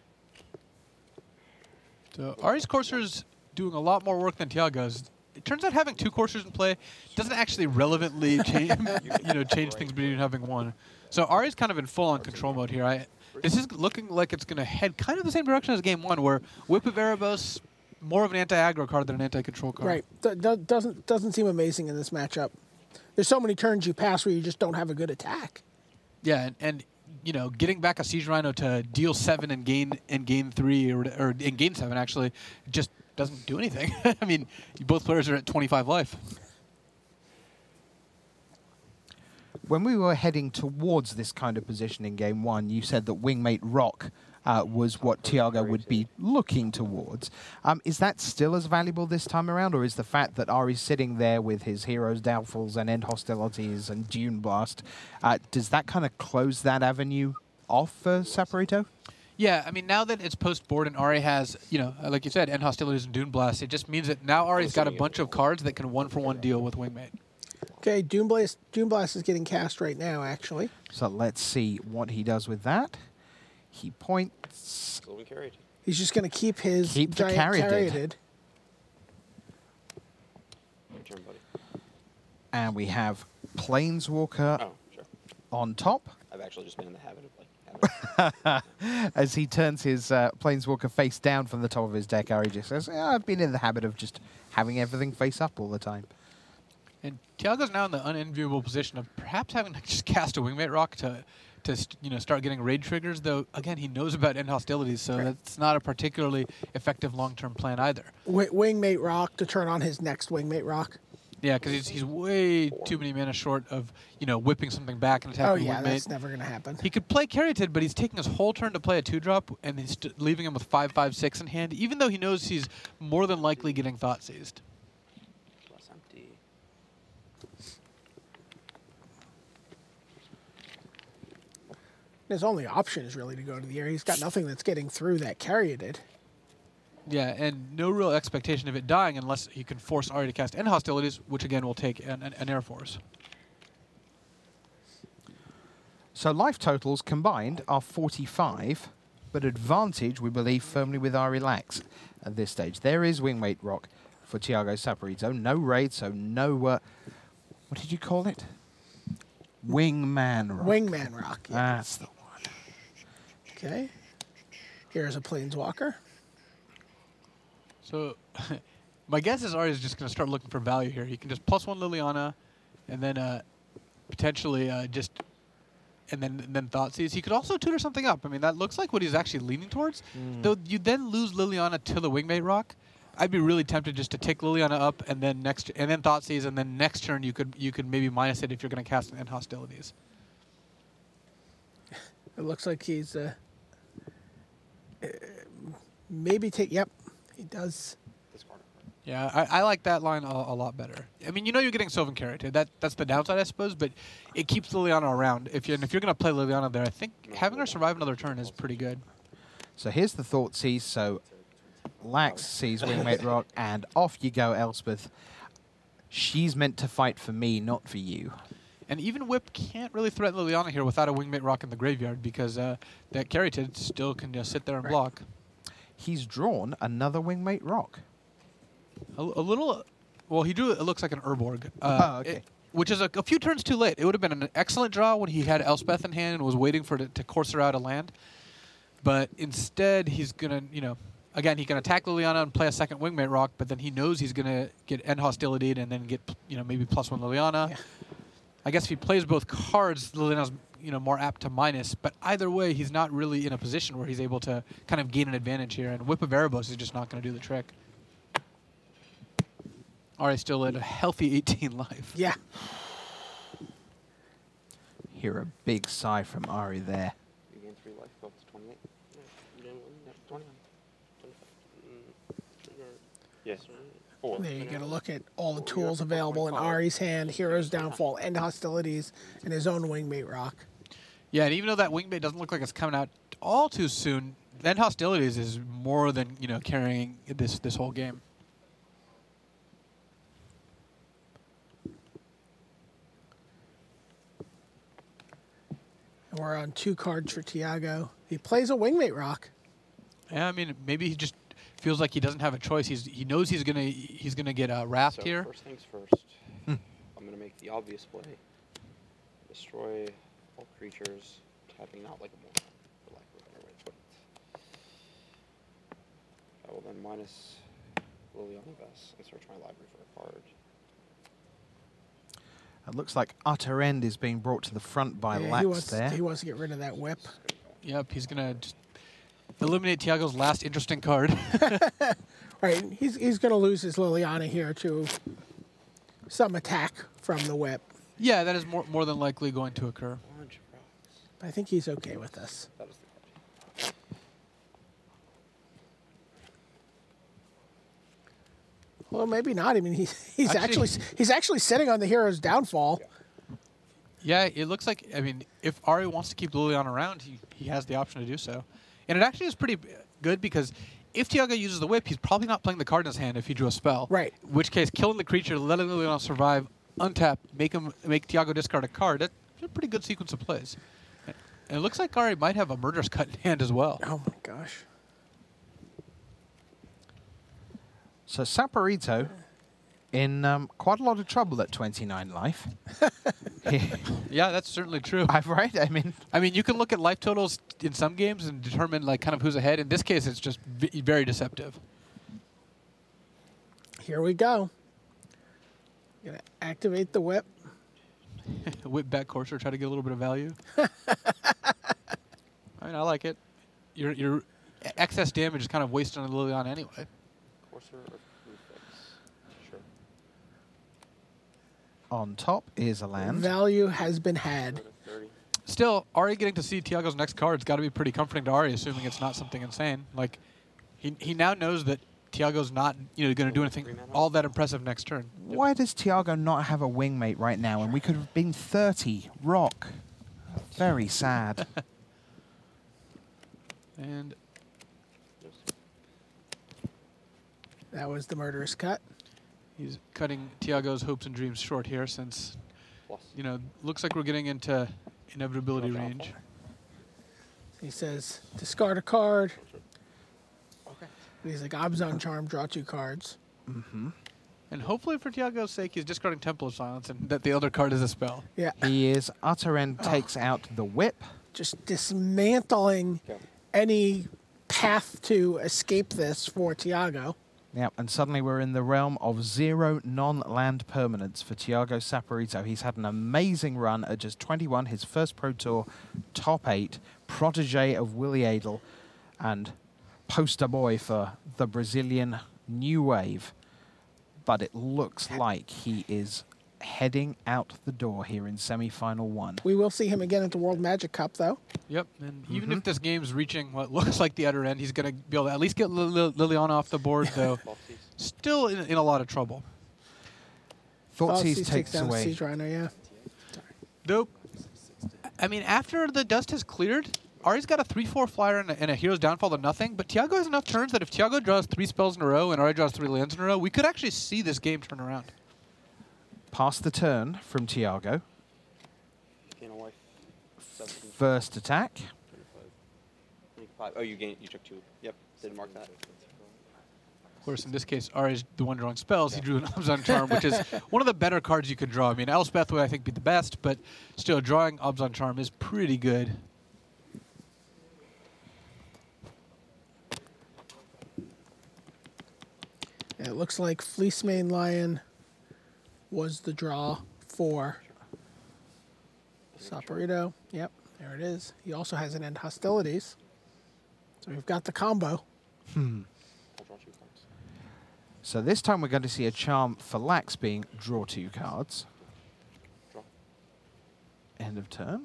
Speaker 3: So Ari's courser's doing a lot more work than Thiago's. It turns out having two coursers in play doesn't actually relevantly change, change things between having one. So Ari's kind of in full-on control mode here. This is looking like it's going to head kind of the same direction as Game 1, where Whip of Erebos, more of an anti-aggro card than an anti-control card.
Speaker 2: Right. Doesn't seem amazing in this matchup. There's so many turns you pass where you just don't have a good attack.
Speaker 3: Yeah, and getting back a Siege Rhino to deal 7 and gain 3, or in gain 7 actually, just doesn't do anything. I mean, both players are at 25 life.
Speaker 1: When we were heading towards this kind of position in Game 1, you said that Wingmate Rock was what Thiago would be looking towards. Is that still as valuable this time around, or is the fact that Ari's sitting there with his Heroes Doubtfuls and End Hostilities and Dune Blast, does that kind of close that avenue off for Saporito?
Speaker 3: Yeah, I mean, now that it's post-board and Ari has, like you said, End Hostilities and Dune Blast, it just means that now Ari's got a bunch of cards that can one-for-one deal with Wingmate.
Speaker 2: Okay, Dune Blast is getting cast right now, actually.
Speaker 1: So let's see what he does with that. He points.
Speaker 2: He's just going to keep his
Speaker 1: Keep the
Speaker 2: giant
Speaker 1: Carrioted.
Speaker 4: Turn, buddy.
Speaker 1: And we have Planeswalker
Speaker 4: Oh, sure.
Speaker 1: on top.
Speaker 4: I've actually just been in the habit of
Speaker 1: As he turns his Planeswalker face down from the top of his deck, Ari just says, yeah, I've been in the habit of just having everything face up all the time.
Speaker 3: And Thiago's now in the unenviable position of perhaps having to just cast a Wingmate Rock to start getting raid triggers, though, again, he knows about End Hostilities, so that's not a particularly effective long-term plan either.
Speaker 2: Wingmate Rock to turn on his next Wingmate Rock.
Speaker 3: Yeah, because he's way too many mana short of, whipping something back and attacking
Speaker 2: Wingmate. That's
Speaker 3: Wingmate.
Speaker 2: never going to happen.
Speaker 3: He could play Carrioted, but he's taking his whole turn to play a 2-drop, and he's leaving him with 5, 5, 6 in hand, even though he knows he's more than likely getting Thoughtseized.
Speaker 4: Less empty.
Speaker 2: His only option is really to go to the area. He's got nothing that's getting through that Carrioted.
Speaker 3: Yeah, and no real expectation of it dying unless he can force Ari to cast End Hostilities, which again will take an Air Force.
Speaker 1: So life totals combined are 45, but advantage, we believe, firmly with Ari Lax at this stage. There is Wingmate Rock for Thiago Saporito. No raid, so no, what did you call it? Wingman Rock.
Speaker 2: Wingman Rock. Yeah.
Speaker 1: That's the one.
Speaker 2: Okay. Here's a Planeswalker.
Speaker 3: So my guess is Ari is just going to start looking for value here. He can just +1 Liliana, and then potentially and then Thoughtseize. He could also tutor something up. I mean, that looks like what he's actually leaning towards. Though you then lose Liliana to the Wingmate Rock. I'd be really tempted just to take Liliana up and then Thoughtseize, and then next turn you could maybe minus it if you're going to cast End Hostilities.
Speaker 2: It looks like he's maybe take. Yep, he does.
Speaker 3: Yeah, I like that line a lot better. I mean, you're getting Sylvan Carrioted. That's the downside, I suppose, but it keeps Liliana around. If you're going to play Liliana there, I think having her survive another turn is pretty good.
Speaker 1: So here's the Thoughtseize. So Lax sees Wingmate Rock, and off you go, Elspeth. She's meant to fight for me, not for you.
Speaker 3: And even Whip can't really threaten Liliana here without a Wingmate Rock in the graveyard, because that Carrioted still can just sit there and block.
Speaker 1: He's drawn another Wingmate Rock.
Speaker 3: A little. Well, he drew. It looks like an Urborg.
Speaker 1: Okay.
Speaker 3: Which is a few turns too late. It would have been an excellent draw when he had Elspeth in hand and was waiting for it to course her out of land. But instead, he's gonna, again, he can attack Liliana and play a second Wingmate Rock, but then he knows he's gonna get end hostility and then get, maybe +1 Liliana. Yeah. I guess if he plays both cards, Liliana's, more apt to minus. But either way, he's not really in a position where he's able to kind of gain an advantage here. And Whip of Erebos is just not going to do the trick. Ari still at a healthy 18 life.
Speaker 2: Yeah.
Speaker 1: Hear a big sigh from Ari there.
Speaker 4: You gain 3 life, go up to 28. You gain 1, 25. Yes. 4.
Speaker 2: There you get a look at all the tools available in Ari's hand: Hero's Downfall, End Hostilities, and his own Wingmate Rock.
Speaker 3: Yeah, and even though that Wingmate doesn't look like it's coming out all too soon, End Hostilities is more than carrying this whole game.
Speaker 2: And we're on 2 cards for Thiago. He plays a Wingmate Rock.
Speaker 3: Yeah, I mean, maybe he just feels like he doesn't have a choice. He knows he's gonna get wrapped here.
Speaker 4: First things first. I'm gonna make the obvious play. Destroy all creatures, tapping out like a moron, for lack of a better way to put it. I will then minus Liliana Vess and search my library for a card.
Speaker 1: It looks like Utter End is being brought to the front by Lax there.
Speaker 2: He wants to get rid of that whip.
Speaker 3: Yep, he's gonna just eliminate Thiago's last interesting card.
Speaker 2: Right, he's going to lose his Liliana here to some attack from the whip.
Speaker 3: Yeah, that is more than likely going to occur.
Speaker 2: I think he's okay with this.
Speaker 4: That was the card.
Speaker 2: Well, maybe not. I mean, he's actually sitting on the Hero's Downfall.
Speaker 3: Yeah, it looks like. I mean, if Ari wants to keep Liliana around, he has the option to do so, and it actually is pretty good because if Thiago uses the whip, he's probably not playing the card in his hand if he drew a spell.
Speaker 2: Right.
Speaker 3: In which case, killing the creature, letting Liliana survive, untap, make Thiago discard a card. That's a pretty good sequence of plays. And it looks like Ari might have a Murderous Cut in hand as well.
Speaker 2: Oh my gosh.
Speaker 1: So Saporito in quite a lot of trouble at 29 life.
Speaker 3: Yeah, that's certainly true.
Speaker 1: Right? I mean,
Speaker 3: you can look at life totals in some games and determine kind of who's ahead. In this case, it's just very deceptive.
Speaker 2: Here we go. Gonna activate the whip.
Speaker 3: Whip back Courser, try to get a little bit of value. I mean, I like it. Your excess damage is kind of wasted on Liliana anyway.
Speaker 4: Courser or Reflex? Sure.
Speaker 1: On top is a land.
Speaker 2: Value has been had.
Speaker 3: Still, Ari getting to see Thiago's next card's got to be pretty comforting to Ari, assuming it's not something insane. Like, he now knows that Thiago's not going to do anything all that impressive next turn.
Speaker 1: Why does Thiago not have a wingmate right now? And we could have been 30. Rock. Very sad.
Speaker 3: And
Speaker 2: that was the Murderous Cut.
Speaker 3: He's cutting Thiago's hopes and dreams short here since, looks like we're getting into inevitability range.
Speaker 2: He says, discard a card. He's like, Abzan Charm, draw 2 cards.
Speaker 1: Mm-hmm.
Speaker 3: And hopefully for Thiago's sake, he's discarding Temple of Silence and that the other card is a spell.
Speaker 2: Yeah.
Speaker 1: He is. Utter End takes out the whip.
Speaker 2: Just dismantling any path to escape this for Thiago.
Speaker 1: Yeah, and suddenly we're in the realm of 0 non-land permanents for Thiago Saporito. He's had an amazing run at just 21, his first Pro Tour, top 8, protege of Willie Adel, and poster boy for the Brazilian new wave. But it looks like he is heading out the door here in semi-final 1.
Speaker 2: We will see him again at the World Magic Cup, though.
Speaker 3: Yep, and even if this game's reaching what looks like the utter end, he's going to be able to at least get Liliana off the board, though. Still in a lot of trouble.
Speaker 1: Thoughtseize takes
Speaker 2: down
Speaker 1: away.
Speaker 2: Siege Rhino, yeah.
Speaker 3: Though, I mean, after the dust has cleared, Ari's got a 3/4 flyer and a Hero's Downfall to nothing, but Thiago has enough turns that if Thiago draws 3 spells in a row and Ari draws 3 lands in a row, we could actually see this game turn around.
Speaker 1: Pass the turn from Thiago.
Speaker 4: Gain a life.
Speaker 1: First attack.
Speaker 4: 25. Oh, you took 2. Yep, didn't mark that.
Speaker 3: Of course, in this case, Ari's the one drawing spells. He drew an Abzan Charm, which is one of the better cards you can draw. I mean, Elspeth would, I think, be the best, but still, drawing Abzan Charm is pretty good.
Speaker 2: It looks like Fleecemane Lion was the draw for Saporito. Yep, there it is. He also has an End Hostilities. So we've got the combo.
Speaker 4: I'll draw 2 cards.
Speaker 1: So this time we're going to see a charm for Lax being draw 2 cards.
Speaker 4: Draw.
Speaker 1: End of turn.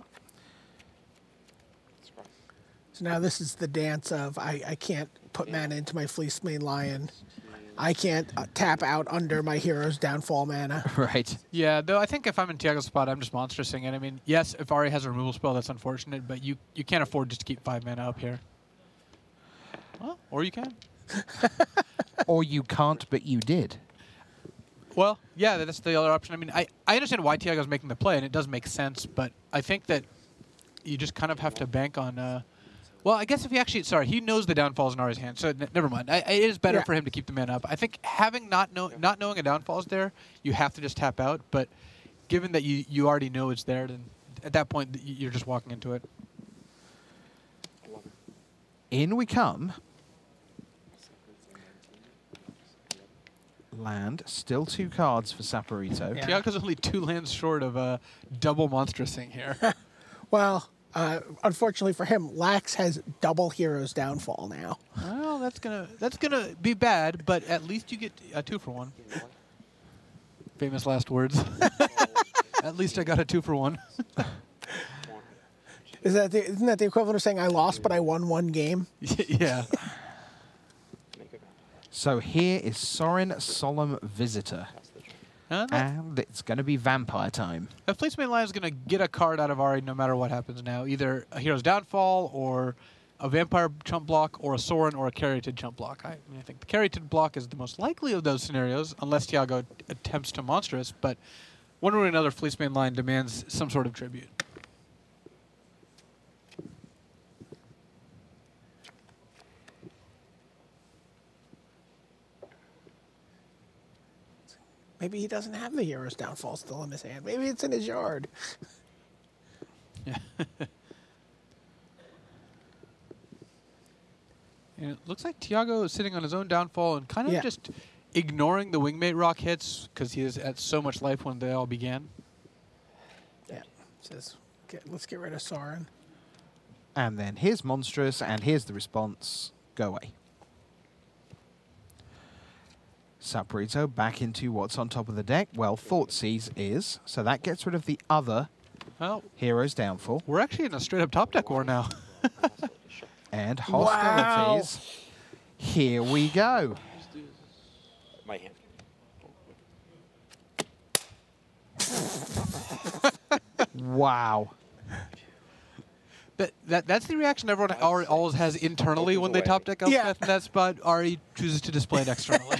Speaker 4: Scry.
Speaker 2: So now this is the dance of I can't put mana into my Fleecemane Lion. I can't tap out under my hero's downfall mana.
Speaker 1: Right.
Speaker 3: Yeah, though I think if I'm in Thiago's spot, I'm just monstrosing it. I mean, yes, if Ari has a removal spell, that's unfortunate, but you can't afford just to keep 5 mana up here. Well, or you can.
Speaker 1: Or you can't, but you did.
Speaker 3: Well, yeah, that's the other option. I mean, I understand why Thiago's making the play, and it does make sense, but I think that you just kind of have to bank on... well, I guess if he actually... Sorry, he knows the downfall's in Ari's hand, so never mind. It is better for him to keep the mana up. I think having not knowing a downfall's there, you have to just tap out, but given that you already know it's there, then at that point, you're just walking into it.
Speaker 4: 11.
Speaker 1: In we come. Land, still 2 cards for Saporito.
Speaker 2: Yeah.
Speaker 3: Thiago's only 2 lands short of double monstrosing here.
Speaker 2: Well, unfortunately for him, Lax has double hero's downfall now.
Speaker 3: Well, that's gonna be bad, but at least you get a 2 for 1. Famous last words. At least I got a 2 for 1.
Speaker 2: Isn't that the equivalent of saying I lost but I won 1 game?
Speaker 3: Yeah.
Speaker 1: So here is Sorin Solemn Visitor. And it's going to be vampire time.
Speaker 3: A Fleecemane Lion is going to get a card out of Ari no matter what happens now. Either a Hero's Downfall, or a Vampire chump block, or a Sorin, or a Caryatid chump block. I think the Caryatid block is the most likely of those scenarios, unless Thiago attempts to monstrous, but one way or another, Fleecemane Lion demands some sort of tribute.
Speaker 2: Maybe he doesn't have the hero's downfall still in his hand. Maybe it's in his yard.
Speaker 3: Yeah. And it looks like Thiago is sitting on his own downfall and kind of just ignoring the Wingmate Rock hits because he is at so much life when they all began.
Speaker 2: Yeah. Says, let's get rid of Sorin.
Speaker 1: And then here's Monstrous, and here's the response. Go away. Saporito back into what's on top of the deck. Well, Thoughtseize is, so that gets rid of the other hero's downfall.
Speaker 3: We're actually in a straight-up top deck war now.
Speaker 1: And hostilities. Wow. Here we go.
Speaker 4: My hand.
Speaker 1: Wow.
Speaker 3: That's the reaction everyone always has internally when they top deck Elspeth in that spot. Ari chooses to display it externally.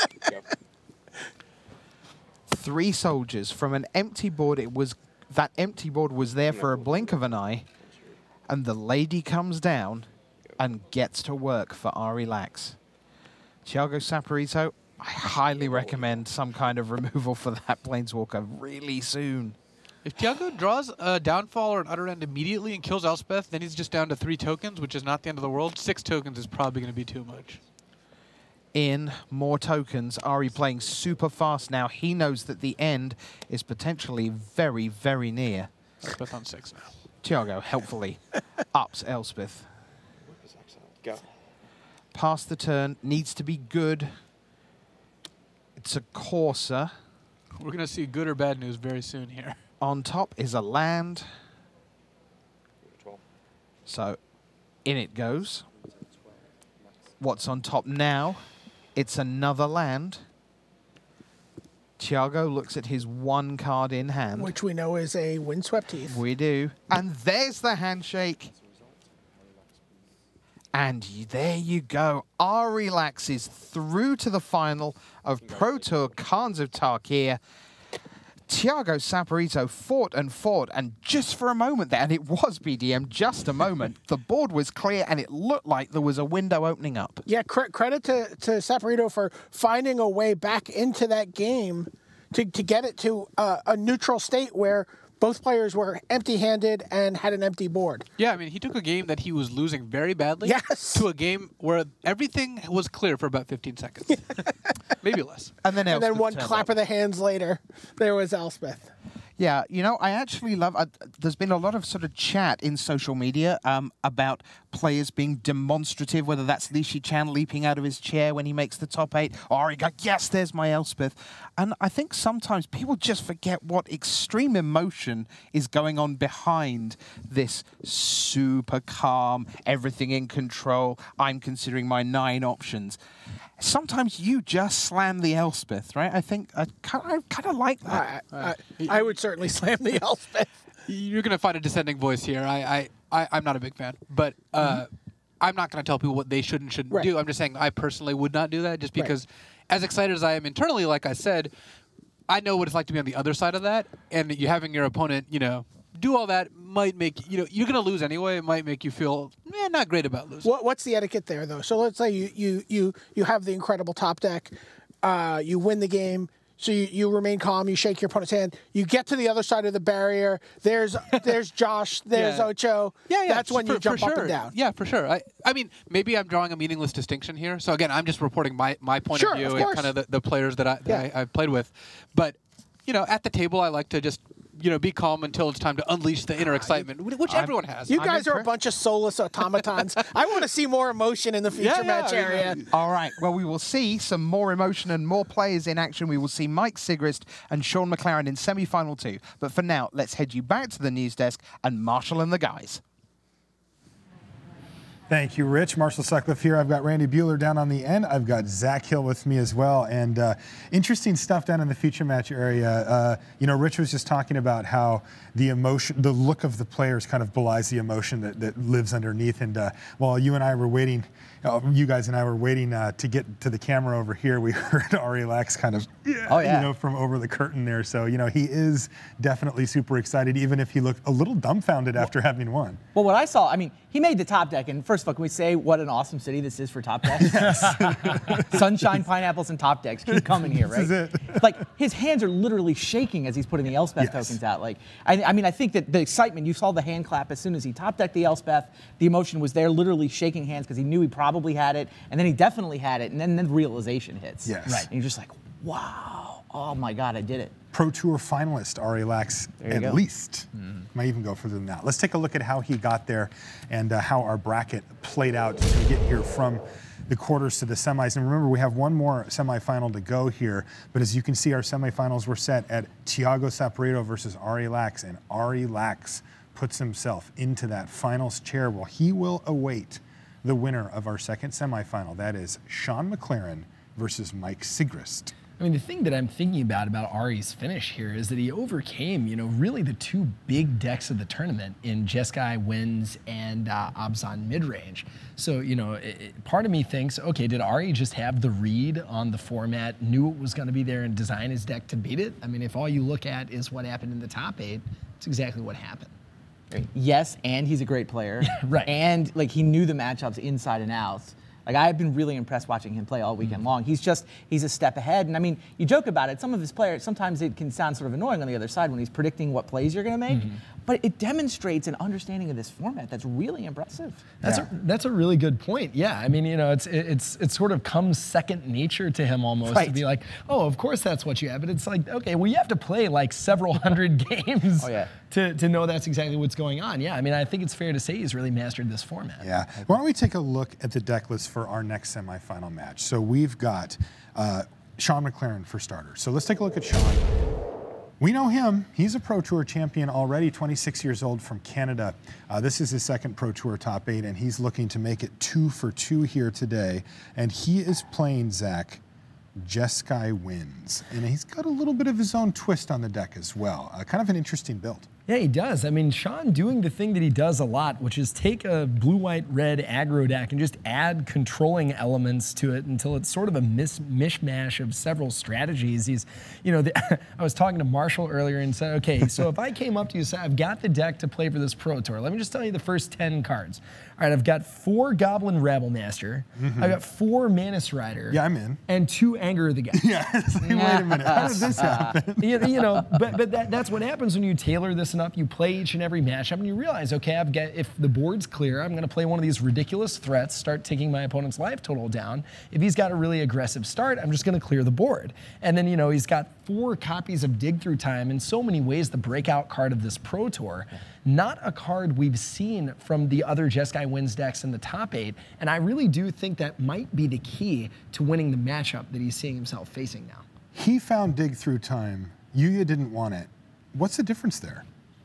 Speaker 1: 3 soldiers from an empty board. That empty board was there for a blink of an eye, and the lady comes down and gets to work for Ari Lax. Thiago Saporito, I highly recommend some kind of removal for that Planeswalker really soon.
Speaker 3: If Thiago draws a downfall or an utter end immediately and kills Elspeth, then he's just down to 3 tokens, which is not the end of the world. 6 tokens is probably going to be too much.
Speaker 1: In more tokens, Ari playing super fast now. He knows that the end is potentially very, very near.
Speaker 3: Elspeth on 6 now.
Speaker 1: Thiago helpfully ups Elspeth.
Speaker 4: Go.
Speaker 1: Pass the turn, needs to be good. It's a Corsair.
Speaker 3: We're going to see good or bad news very soon here.
Speaker 1: On top is a land.
Speaker 4: 12.
Speaker 1: So in it goes. What's on top now? It's another land. Thiago looks at his 1 card in hand.
Speaker 2: Which we know is a Windswept Heath.
Speaker 1: We do. And there's the handshake. And there you go. Ari Lax is through to the final of Pro Tour Khans of Tarkir. Thiago Saporito fought and fought, and just for a moment there, and it was BDM, just a moment, the board was clear and it looked like there was a window opening up.
Speaker 2: Yeah, credit to Saporito for finding a way back into that game to get it to a neutral state where both players were empty-handed and had an empty board.
Speaker 3: Yeah, I mean, he took a game that he was losing very badly to a game where everything was clear for about 15 seconds. Maybe less.
Speaker 1: And then
Speaker 2: one clap of the hands later, there was Elspeth.
Speaker 1: Yeah, you know, I actually love, there's been a lot of sort of chat in social media about players being demonstrative, whether that's Lishi Chan leaping out of his chair when he makes the top 8, or Ari go, yes, there's my Elspeth. And I think sometimes people just forget what extreme emotion is going on behind this super calm, everything in control, I'm considering my 9 options. Sometimes you just slam the Elspeth, right? I think I kind of like that.
Speaker 2: I would certainly slam the Elspeth.
Speaker 3: You're going to find a dissenting voice here. I'm not a big fan, but I'm not going to tell people what they should and shouldn't do. I'm just saying I personally would not do that just because as excited as I am internally, like I said, I know what it's like to be on the other side of that, and you having your opponent, you know, do all that might make, you know, you're going to lose anyway. It might make you feel not great about losing.
Speaker 2: What's the etiquette there, though? So let's say you have the incredible top deck, you win the game, so you remain calm, you shake your opponent's hand, you get to the other side of the barrier, there's Josh, there's Ocho. Yeah, that's when you jump up and down.
Speaker 3: Yeah, for sure. I mean, maybe I'm drawing a meaningless distinction here. So again, I'm just reporting my point of view and kind of the players that I've played with. But, you know, at the table, I like to just, you know, be calm until it's time to unleash the inner excitement, which everyone has.
Speaker 2: You guys are a bunch of soulless automatons. I want to see more emotion in the feature match area.
Speaker 1: All right. Well, we will see some more emotion and more players in action. We will see Mike Sigrist and Sean McLaren in semi-final 2. But for now, let's head you back to the news desk and Marshall and the guys.
Speaker 6: Thank you, Rich. Marshall Sutcliffe here. I've got Randy Buehler down on the end. I've got Zach Hill with me as well. And interesting stuff down in the feature match area. You know, Rich was just talking about how the emotion, the look of the players kind of belies the emotion that lives underneath. And while you and I were waiting, you guys and I were waiting to get to the camera over here, we heard Ari Lax kind of, you know, from over the curtain there. So, you know, he is definitely super excited, even if he looked a little dumbfounded after having won.
Speaker 7: Well, what I saw, I mean, he made the top deck, and first of all, can we say what an awesome city this is for top decks? Sunshine, pineapples, and top decks keep coming here, right?
Speaker 6: This is it.
Speaker 7: Like, his hands are literally shaking as he's putting the Elspeth tokens out. Like, I mean, I think that the excitement, you saw the hand clap as soon as he top decked the Elspeth, the emotion was there, literally shaking hands because he knew he probably had it, and then he definitely had it, and then the realization hits.
Speaker 6: Yes.
Speaker 7: Right. And you're just like, wow, oh my God, I did it.
Speaker 6: Pro Tour finalist, Ari Lax, at least. Might even go further than that. Let's take a look at how he got there and how our bracket played out to get here from the quarters to the semis. And remember, we have one more semifinal to go here. But as you can see, our semifinals were set at Thiago Saporito versus Ari Lax. And Ari Lax puts himself into that finals chair. Well, he will await the winner of our second semifinal. That is Sean McLaren versus Mike Sigrist.
Speaker 8: I mean, the thing that I'm thinking about Ari's finish here is that he overcame, you know, really the two big decks of the tournament in Jeskai Wins and Abzan Midrange. So, you know, part of me thinks, okay, did Ari just have the read on the format, knew it was going to be there and design his deck to beat it? I mean, if all you look at is what happened in the top 8, it's exactly what happened.
Speaker 7: Yes, and he's a great player.
Speaker 8: Right.
Speaker 7: And, like, he knew the matchups inside and out. Like, I've been really impressed watching him play all weekend long. He's a step ahead. And I mean, you joke about it. Some of his players, sometimes it can sound sort of annoying on the other side when he's predicting what plays you're going to make. But it demonstrates an understanding of this format that's really impressive.
Speaker 8: That's a really good point. Yeah, I mean, you know, it sort of comes second nature to him almost to be like, oh, of course that's what you have. But it's like, okay, well, you have to play like several hundred games to know that's exactly what's going on. Yeah, I mean, I think it's fair to say he's really mastered this format.
Speaker 6: Yeah. Why don't we take a look at the deck list for our next semifinal match? So we've got Sean McLaren for starters. So let's take a look at Sean. We know him. He's a Pro Tour champion already, 26 years old from Canada. This is his second Pro Tour top 8, and he's looking to make it 2 for 2 here today. And he is playing, Zach, Jeskai wins. And he's got a little bit of his own twist on the deck as well. Kind of an interesting build.
Speaker 8: Yeah, he does. I mean, Sean doing the thing that he does a lot, which is take a blue-white-red aggro deck and just add controlling elements to it until it's sort of a mishmash of several strategies. He's, you know, I was talking to Marshall earlier and said, okay, so if I came up to you and said, I've got the deck to play for this Pro Tour, let me just tell you the first 10 cards. All right, I've got 4 Goblin Rabble Master, I've got 4 Manus Rider.
Speaker 6: Yeah, I'm in.
Speaker 8: And 2 Anger of the Gods.
Speaker 6: Yeah, wait a minute, how did this happen?
Speaker 8: you know, but that's what happens when you tailor this enough. You play each and every matchup and you realize, okay, if the board's clear, I'm gonna play one of these ridiculous threats, start taking my opponent's life total down. If he's got a really aggressive start, I'm just gonna clear the board. And then, you know, he's got 4 copies of Dig Through Time, in so many ways the breakout card of this Pro Tour. Not a card we've seen from the other Jeskai Wins decks in the top 8, and I really do think that might be the key to winning the matchup that he's seeing himself facing now.
Speaker 6: He found Dig Through Time. Yuya didn't want it. What's the difference there?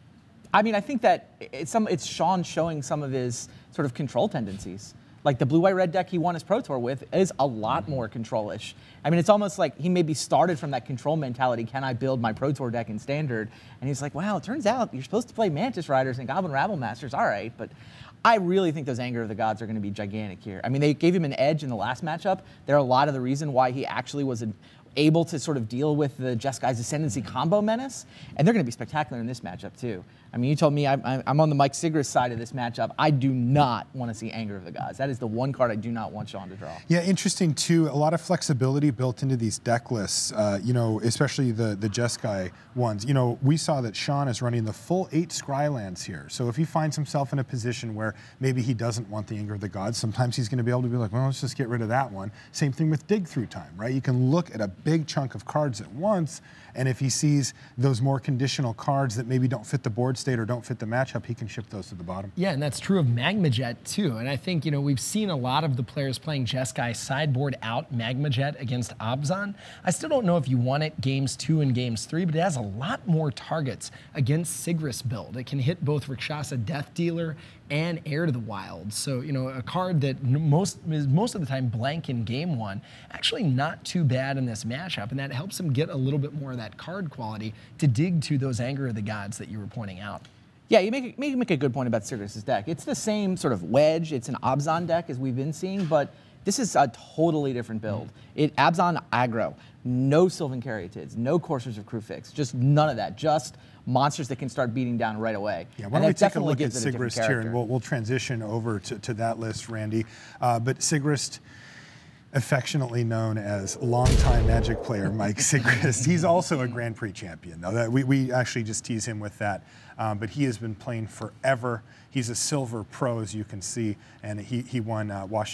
Speaker 7: I mean, I think that it's Sean showing some of his sort of control tendencies. Like the blue-white-red deck he won his Pro Tour with is a lot more control-ish. I mean, it's almost like he maybe started from that control mentality, can I build my Pro Tour deck in Standard? And he's like, wow, it turns out you're supposed to play Mantis Riders and Goblin Rabble Masters, all right, but I really think those Anger of the Gods are going to be gigantic here. I mean, they gave him an edge in the last matchup. They're a lot of the reason why he actually was able to sort of deal with the Jeskai's Ascendancy combo menace, and they're going to be spectacular in this matchup too. I mean, you told me I'm on the Mike Sigrist side of this matchup. I do not want to see Anger of the Gods. That is the one card I do not want Sean to draw.
Speaker 6: Yeah, interesting too. A lot of flexibility built into these deck lists, you know, especially the Jeskai ones. You know, we saw that Sean is running the full 8 Scrylands here. So if he finds himself in a position where maybe he doesn't want the Anger of the Gods, sometimes he's going to be able to be like, well, let's just get rid of that one. Same thing with Dig Through Time, right? You can look at a big chunk of cards at once, and if he sees those more conditional cards that maybe don't fit the board state or don't fit the matchup, he can ship those to the bottom.
Speaker 8: Yeah, and that's true of Magma Jet too. And I think, you know, we've seen a lot of the players playing Jeskai sideboard out Magma Jet against Abzan. I still don't know if you want it games 2 and games 3, but it has a lot more targets against Sigrist's build. It can hit both Rakshasa Death Dealer and Heir to the Wild. So, you know, a card that most of the time blank in game 1, actually not too bad in this matchup, and that helps him get a little bit more of that card quality to dig to those Anger of the Gods that you were pointing out.
Speaker 7: Yeah, you make a good point about Sigrist's deck. It's the same sort of wedge. It's an Abzan deck as we've been seeing, but this is a totally different build. Abzan aggro, no Sylvan Caryatids, no Coursers of Crufix, just none of that. Just monsters that can start beating down right away.
Speaker 6: Yeah, why don't we take a look at Sigrist here, and we'll transition over to that list, Randy. But Sigrist, affectionately known as longtime Magic player Mike Sigrist. He's also a Grand Prix champion, though. We actually just tease him with that. But he has been playing forever. He's a silver pro, as you can see, and he won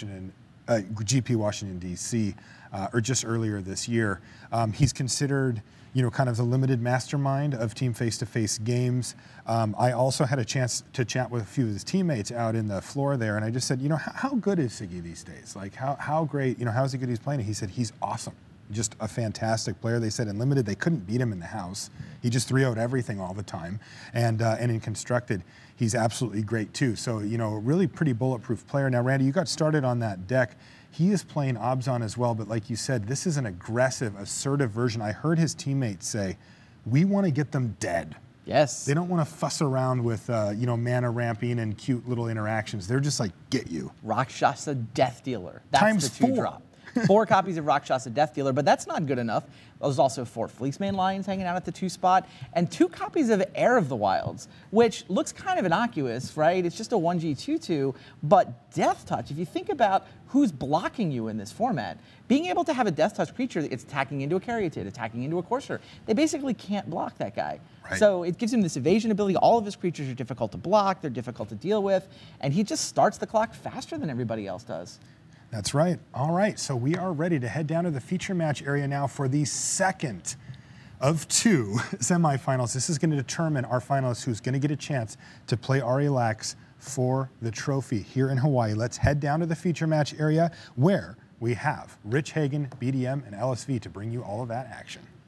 Speaker 6: GP Washington, D.C., or just earlier this year. He's considered, you know, kind of the limited mastermind of team face-to-face games. I also had a chance to chat with a few of his teammates out in the floor there, and I just said, you know, how good is Siggy these days? Like, how great, you know, how is he good he's playing? And he said, he's awesome. Just a fantastic player. They said in Limited, they couldn't beat him in the house. He just 3-0'd everything all the time. And in Constructed, he's absolutely great too. So, you know, really pretty bulletproof player. Now, Randy, you got started on that deck. He is playing Abzan as well, but like you said, this is an aggressive, assertive version. I heard his teammates say, we want to get them dead.
Speaker 7: Yes.
Speaker 6: They don't want to fuss around with, you know, mana ramping and cute little interactions. They're just like, get you.
Speaker 7: Rakshasa Death Dealer. That's
Speaker 6: Times
Speaker 7: the 2
Speaker 6: 4.
Speaker 7: drop. 4 copies of Rakshasa Death Dealer, but that's not good enough. There's also 4 Fleeceman Lions hanging out at the 2 spot, and 2 copies of Heir of the Wilds, which looks kind of innocuous, right? It's just a 1G 2/2, but Death Touch, if you think about who's blocking you in this format, being able to have a Death Touch creature that's attacking into a Caryatid, attacking into a Courser, they basically can't block that guy. Right. So it gives him this evasion ability. All of his creatures are difficult to block, they're difficult to deal with, and he just starts the clock faster than everybody else does.
Speaker 6: That's right. All right, so we are ready to head down to the feature match area now for the second of 2 semifinals. This is going to determine our finalist who's going to get a chance to play Ari Lax for the trophy here in Hawaii. Let's head down to the feature match area where we have Rich Hagan, BDM, and LSV to bring you all of that action.